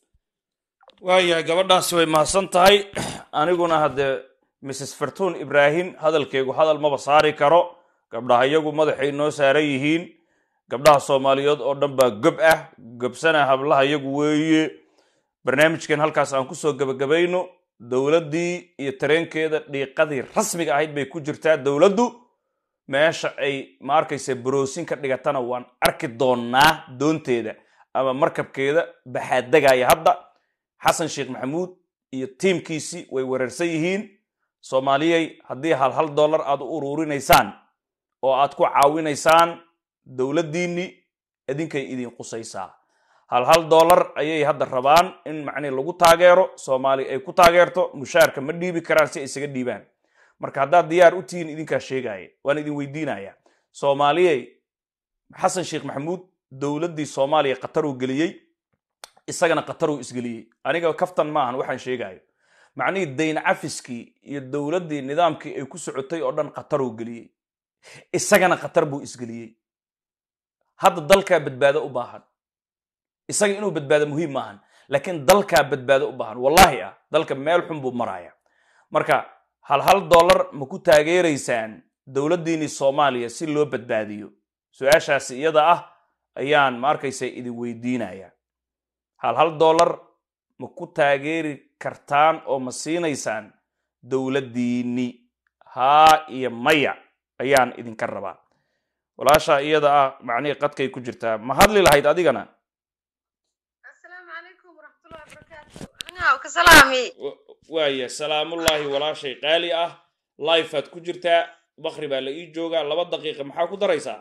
A: waaya gabadhaas way mahadsan tahay aniguna hadde Mrs. Fortune Ibrahim hadalkaygu hadal ma basaari karo gabdhaha iyagu madaxay noo saaran yihiin gabdhaha Soomaaliyeed oo dhan baa gob ah gobsana hablaha iyagu weeye barnaamijkan halkaas aan ku soo gabagabayno dawladdii iyo tareenkeeda dhiiqadii rasmiga ahayd bay ku jirtaa dawladdu meesha ay ma arkaysa browsing ka dhigatana waan arki doonaa doonteeda ama markabkeeda baxaadagaya hadda xasan sheekh maxamuud iyo teamkiisi way weerarsan yihiin Soomaaliyay haddii hal dollar aad u ururinaysaan oo aad ku caawinaysaan dawladdiinni idinkay idin qusaysaa hal dollar ayay hadda rabaan in macni lagu taageero Soomaali ay ku taageerto mushaarka ma dhiibi karaan si ay isaga dhiibaan marka haddaad diyaar u tihiin idinkaa sheegaya waan idin weydiinaya Soomaaliyay xasan sheekh maxamuud dawladdii Soomaaliya qatar uu geliyay isagana qatar uu isgeliyay aniga kaftan maahan waxaan sheegayo macni dayn cafiski iyo dawladdii nidaamkii ay ku socotay oo dhan qatar uu geliyay isagana qatar buu isgeliyay hadda dalka badbaado u baahan isaga inuu badbaado muhiim maahan laakiin dalka badbaado u baahan wallahi dalka meel xun buu maraya marka hal dollar ma ku taageeraysaan dawladdiini Soomaaliya si loo badbaadiyo su'aashaas iyada ayaan ma arkaysa idin weydiinaya hal dollar ma ku taageeri kartaan oo ma siinaysaan dawladdiini haa iyo maya ayaan idinka rabaa walaasha iyada macni qadkay ku jirtaa ma hadli lahayd adigana
F: assalaamu calaykum waraxmatullaahi wabarakaatuh anaa ka salaami
A: waaya salaamullaahi walaashay qaali live aad ku jirtaa bakri baa la ii joogaa 2 daqiiqo maxaa ku daraysaa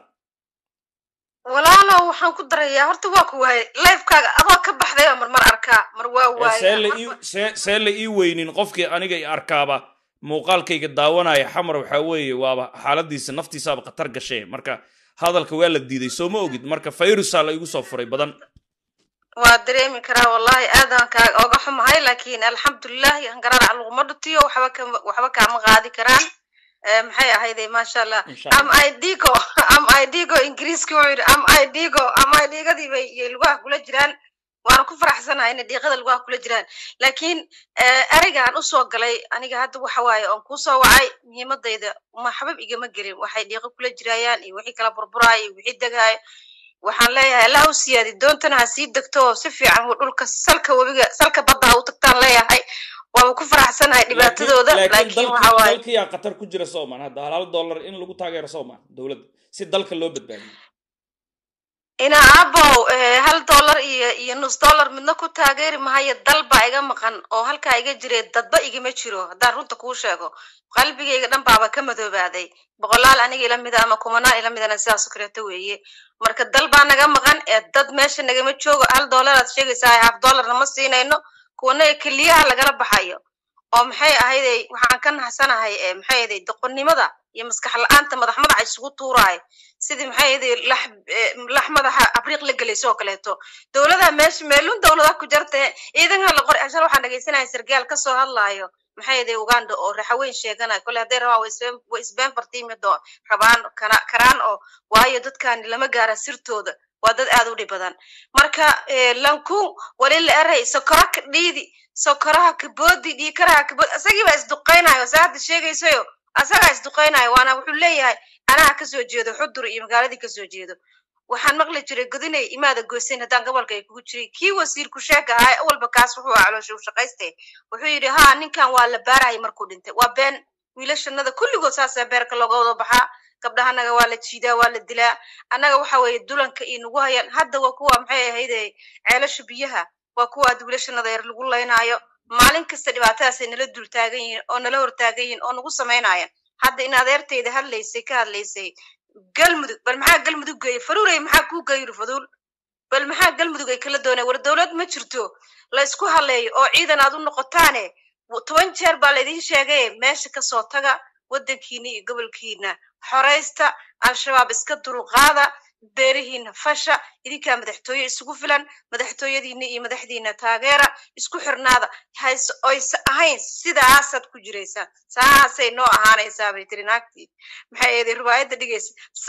F: walaalo waxaan ku darayaa horta waa ku waayay live-kaaga adoo ka baxday mar arkaa mar waa waayay
A: see la ii weynin qofkii aniga i arkaaba muuqaalkayga daawanaya xamar waxa weeye waaba xaaladiisa naftiisaaba qatar gashay marka hadalka waa la diiday soo ma ogid marka fayrusa la igu soo furay badan
F: waa dareemi karaa wallahi aadan ka oga xumahay laakiin alxamdulillah aan garaa lagu madhtiyo waxba ka ma qaadi karaan maxay ahayday ma sha Allah am idigo ingiriiska am idigadii bay lugaha kula jiraan waan ku faraxsanahay in diiqada lugaha kula jiraan laakiin arigaan u soo galay aniga hadda waxa waaye oo ku soo wacay muhiimadayda ma xabab igama gelin waxay diiqo kula jirayaan iyo wixii kala burburaay wixii dagaay waxaan leeyahay Allah u siyaadi doontana ha sii degto si fiican dhulka salka wabiga salka badda u tagtaan leeyahay waa ku faraxsanahay dhibaatadooda laakiin waxa waaye
A: dalka yaa qatar ku jira Soomaan hadda hal dollar in lagu taageero Soomaan dawladda si dalka loo badbaadiyo
F: ina abo $1 iyo $0.5 midna ku taageeri mahayo dalba iga maqan oo halka iga jiray dadba igama jiro hadaan runta ku sheego qalbigayga dhan baaba ka madoobaaday boqolaal aniga ila mid ama kumanaan ila midana sidaas kareeto weeye marka dalba naga maqan dad meesha nagama joogo $1 aad sheegaysaa $1 ma siinayno kuwana kaliya laga baxayo oo maxay ahayday waxaan ka naxsanahay maxay ahayday doqonnimada iyo maskax la'aanta madax isugu tuuray sidii maxay ahayday lax madaxa abriiq la galayso kaleeto dawladda meelun dawladda ku jirtay ciidanka la qor ashar waxaan dhageysanahay sargaal ka soo hadlaayo maxay ahayday Uganda oo raxweyn sheeganay kale haday rabaa way isbeen fartiimido rabaan karaan oo waayo dadkan lama gaara sirtooda waa dad aad u dhib badan marka lanku wali la eray sokorka dhiidi sokoraha kaboodi dhiikaraha kabood asagiiba isduqeynayo saad sheegayso asaga isduqeynayo waana wuxuu leeyahay anaa ka soo jeedo xudur iyo magaaladii ka soo jeedo waxaan maqli jiray godinay imaada gooseen hadaan gobolka ay kugu jiray kii wasiirku sheegay walba kaas wuxuu caloosho shaqaystay wuxuu yiri ninkan waa la baaray markuu dhintay waa been wiilashanada kulligood saas beerka looga wada baxaa gabdhahanaga waa la jiidaa waa la dilaa anaga waxa weeye dulanka inagu hayaan hadda waa kuwa maxay ahayday ceelasha biyaha waa kuwa wiilashanada yar lagu leynaayo maalin kasta dhibaatadaas ay nala dul taagan yihiin oo nala hor taagan yihiin oo nagu sameynayaan hadda in adeertayda hadlaysay galmudug bal maxaa galmudug geeyay faruuray maxaa ku geeyay faduul bal maxaa galmudug ay kala doonay war dawlad ma jirto la isku haleeyo oo ciidan aad u noqotaane 10 jeer baa la idin sheegay meesha ka soo taga wadankiina iyo gobolkiina xoreysta al-shabaab iska dulqaada beerihiina fasha idinka madaxtooyo isugu filan madaxtooyadiina iyo madaxdiina taageera isku xirnaada ahayn sidaasad ku jiraysaa saasay noo ahaanaysaa bay tiri naagtii maxay eeday riwaayada dhigaysa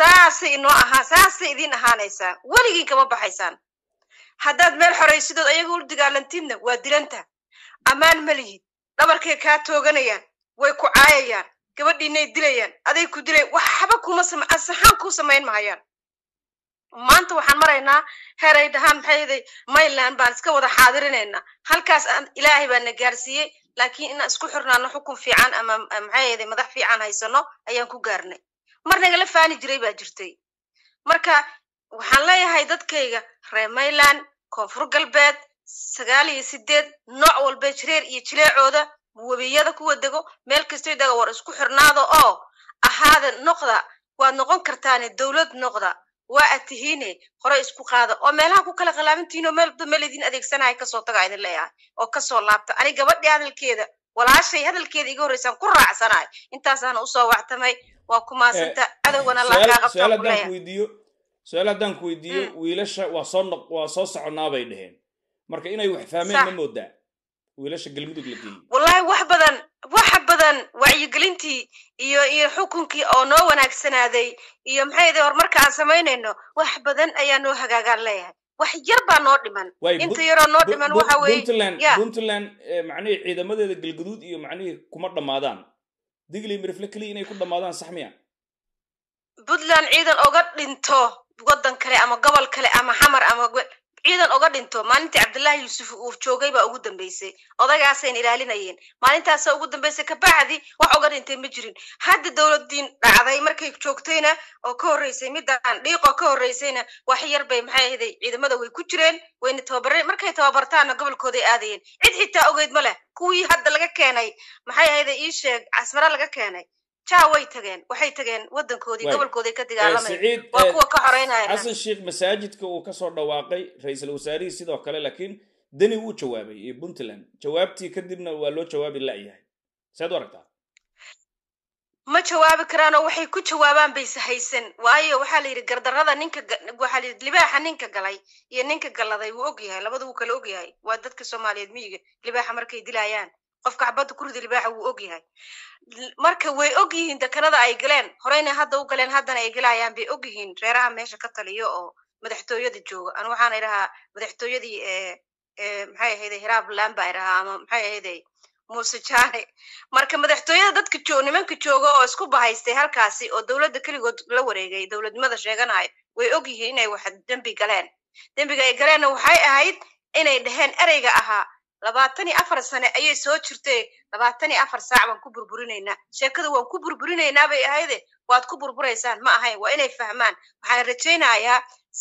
F: saasay idin ahaanaysaa weligiin kama baxaysaan haddaad meel xoreysidood ayaga u dagaalantiinna waa dilanta amaan ma lihid dhabarkay kaa tooganayaan way ku caayayaan gabadhiinay dilayaan aday ku dilay waxba kuma asaxaan ku samayn mahayaan maanta waxaan maraynaa heray dhahaan maxay Mayland baan iska wada xaadirinayna halkaas ilaahay baan na gaarsiiyay laakiin in isku xirnaano xukun fiican ama maxay madax fiican haysano ayaan ku gaarnay marna gala faani jiray baa jirtay marka waxaan leeyahay dadkayga reer Mayland koonfur galbeed 98 nooc walba jireer iyo jileecooda wabiyada ku wadego meel kasta ay daga war isku xirnaado oo ahaada noqda waad noqon kartaan dawlad noqda waa atihiine hore isku qaada oo meelaha ku kala qalaabantiino meel idin adeegsanay ka soo taga idin leeyahay oo ka soo laabta ani gabadhii hadalkeeda walaashay hadalkeeda iga horeysan ku raacsanaay intaasana u soo wactamay waa ku maasanta adawgana la ka qabto
A: su'aaladan ku weydiiyo wiilasha waa soo soconaa bay dhaheen marka inay wax fahmeen ma moodaa wiilasha galmudug la geeyay
F: wallahi wax badan wacyigelintii iyo xukunkii oo noo wanaagsanaaday iyo maxay horumarka aan samaynayno wax badan ayaa noo hagaagaan leeyahay wax yar baa noo dhiman inta yaroo noo dhiman waxa weeye
A: Puntland macnaheedu ciidamadeeda galguduud iyo macnaheedu kuma dhamaadaan digli mirifle kali inay ku dhamaadaan sax miya
F: Puntland ciidan oga dhinto wadan kale ama gobol kale ama xamar ama ciidan oga dhinto maalintii Cabdullaahi Yuusuf uu joogay baa ugu dambeysay odagaaseen ilaalinayeen maalintaas ugu dambeysay ka bacdi wax oga dhintay ma jirin hadda dawladdiin dhacday markay joogtayna oo ka horeysay midaan dhiiqo ka horeysayna wax yar bay maxay ahayd ciidamada way ku jireen wayna tababareen markay tababartaana gobolkooda aadayeen cid xitaa ogeyd ma leh kuwii hadda laga keenay maxay ahayd ii sheeg Asmara laga keenay way tageen waxay tageen wadankoodii gobolkoodii ka dagaalamay waa kuwa ka xoreynaya
A: Xasan Sheikh masaajidka uu ka soo dhawaaqay ra'iisul wasaarihi sidoo kale laakiin dani wuu jawaabay ee Puntland jawaabtii kadibna waa loo jawaabi la yahay saad waragtaa
F: ma jawaabi karaan oo waxay ku jawaabaan bay haysan waayo waxa la yiri gardarrada ninka waxa la yiri libaaxa ninka galay iyo ninka galaday uu og yahay labadu kala og yahay waa dadka Soomaaliyeed miyiga libaaxa markay dilayaan qofka xabad ku rid libaaxa uu og yahay marka way og yihiin dekanada ay galeen horeyna hadda u galeen haddana ay galayaan bay og yihiin reeraha meesha ka taliyo oo madaxtooyada jooga aan waxaan irahaa madaxtooyadii maxay ahayd Hiraab Lamba irahaa ama maxay ahayd Muuse Jaane marka madaxtooyada dadka nimanka jooga oo isku bahaystay halkaasi oo dawladda kaligood la wareegay dawladnimada sheeganay way og yihiin inay wax dambi galeen dambiga ay galeen waxay ahayd inay dhaheen ereyga ahaa 24 sano ayay soo jirtay 24 saac baan ku burburinaynaa sheekada waan ku burburinaynaa bay ahayd waad ku burbureysaan ma ahayn waa inay fahmaan waxaan rajaynayaa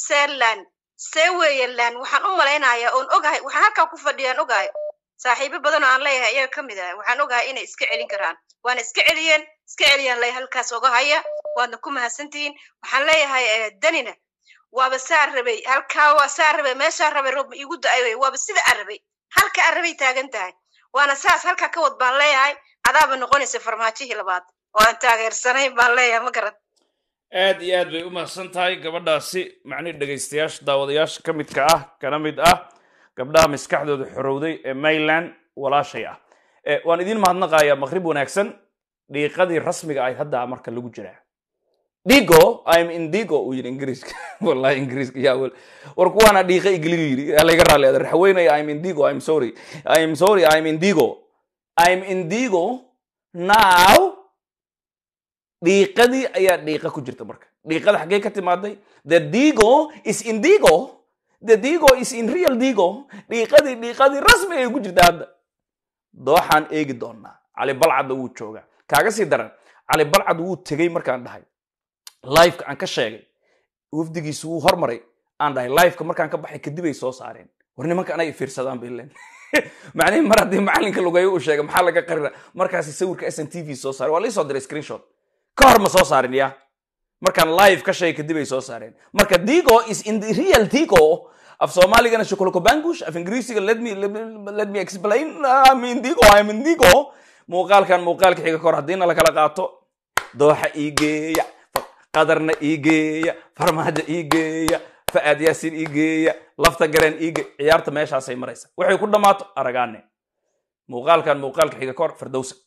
F: Seeweeyalan waxaan u maleynayaa oo ogahay waxaan halka ku fadhiyaan ogahay saaxiibo badan oo aan leeyahay ayaa kamid ah waxaan ogahay inay iska celin karaan waana iska celiyeen lay halkaas oga haya waadna ku mahadsantihiin waxaan leeyahay danina waaba saar rabay halka waa saar rabay meesha rabay roob igu da'ay waaba sida arabay halka arabay taagan tahay waana saas halka ka wad baan leeyahay adaaba noqonaysa farmaajihii labaad oo aan taageersanay baan leeyahay ma garad
A: aad iyo aad bay u mahadsan tahay gabadhaasi macnaheedu dhageystayaasha daawadayaasha ka midka ah kana mid ah gabdhaha maskaxdooda xorowday ee Mayland walaashay ah waan idin mahadnaqayaa maqrib wanaagsan dhiiqadii rasmiga ay hadda marka lagu jiraa Digo I'm in Digo u yiri Ingiriiska wallahi Ingiriiska yaa war kuwana dhiiqa Ingiliisi yiri laga raaleeyo raxweynay I'm in Digo I'm sorry I'm in Digo now dhiiqadii ayaa dhiiqa ku jirta marka dhiiqada xagee ka timaaday the Digo is in Digo the Digo is in real Digo dhiiqadii rasmi ay ku jirta hadda dooxan eegi doonaa Ali Balcad uu jooga kaaga sii daran Ali Balcad uu tagay markaan dhahay live aan ka sheegay wafdigiisu uu hormaray aan dhahay live ka markaan ka baxay kadib ay soo saareen war nimanka anay fiirsadaan bileen macnaheedu mar haddii macalinka lugayo uu sheegay maxaa laga qarina markaas sawirka SNTV soo saaray waa la soo diray screenshot ka hor ma soo saarin ya markaan live ka sheegay kadib ay soo saareen marka Digo is in the real Digo af Soomaaligana shukulko bangush af Ingiriisiga let me explain I'm in Digo muuqaalka xiga ka hor haddiina la kala qaato dooxa iigeeya qadarna iigeeya farmaajo iigeeya Faad Yaasin iigeeya lafta gareen ciyaarta meeshaas ay maraysa waxay ku dhamaato aragaane muuqaalka xiga ka hor Firdawsa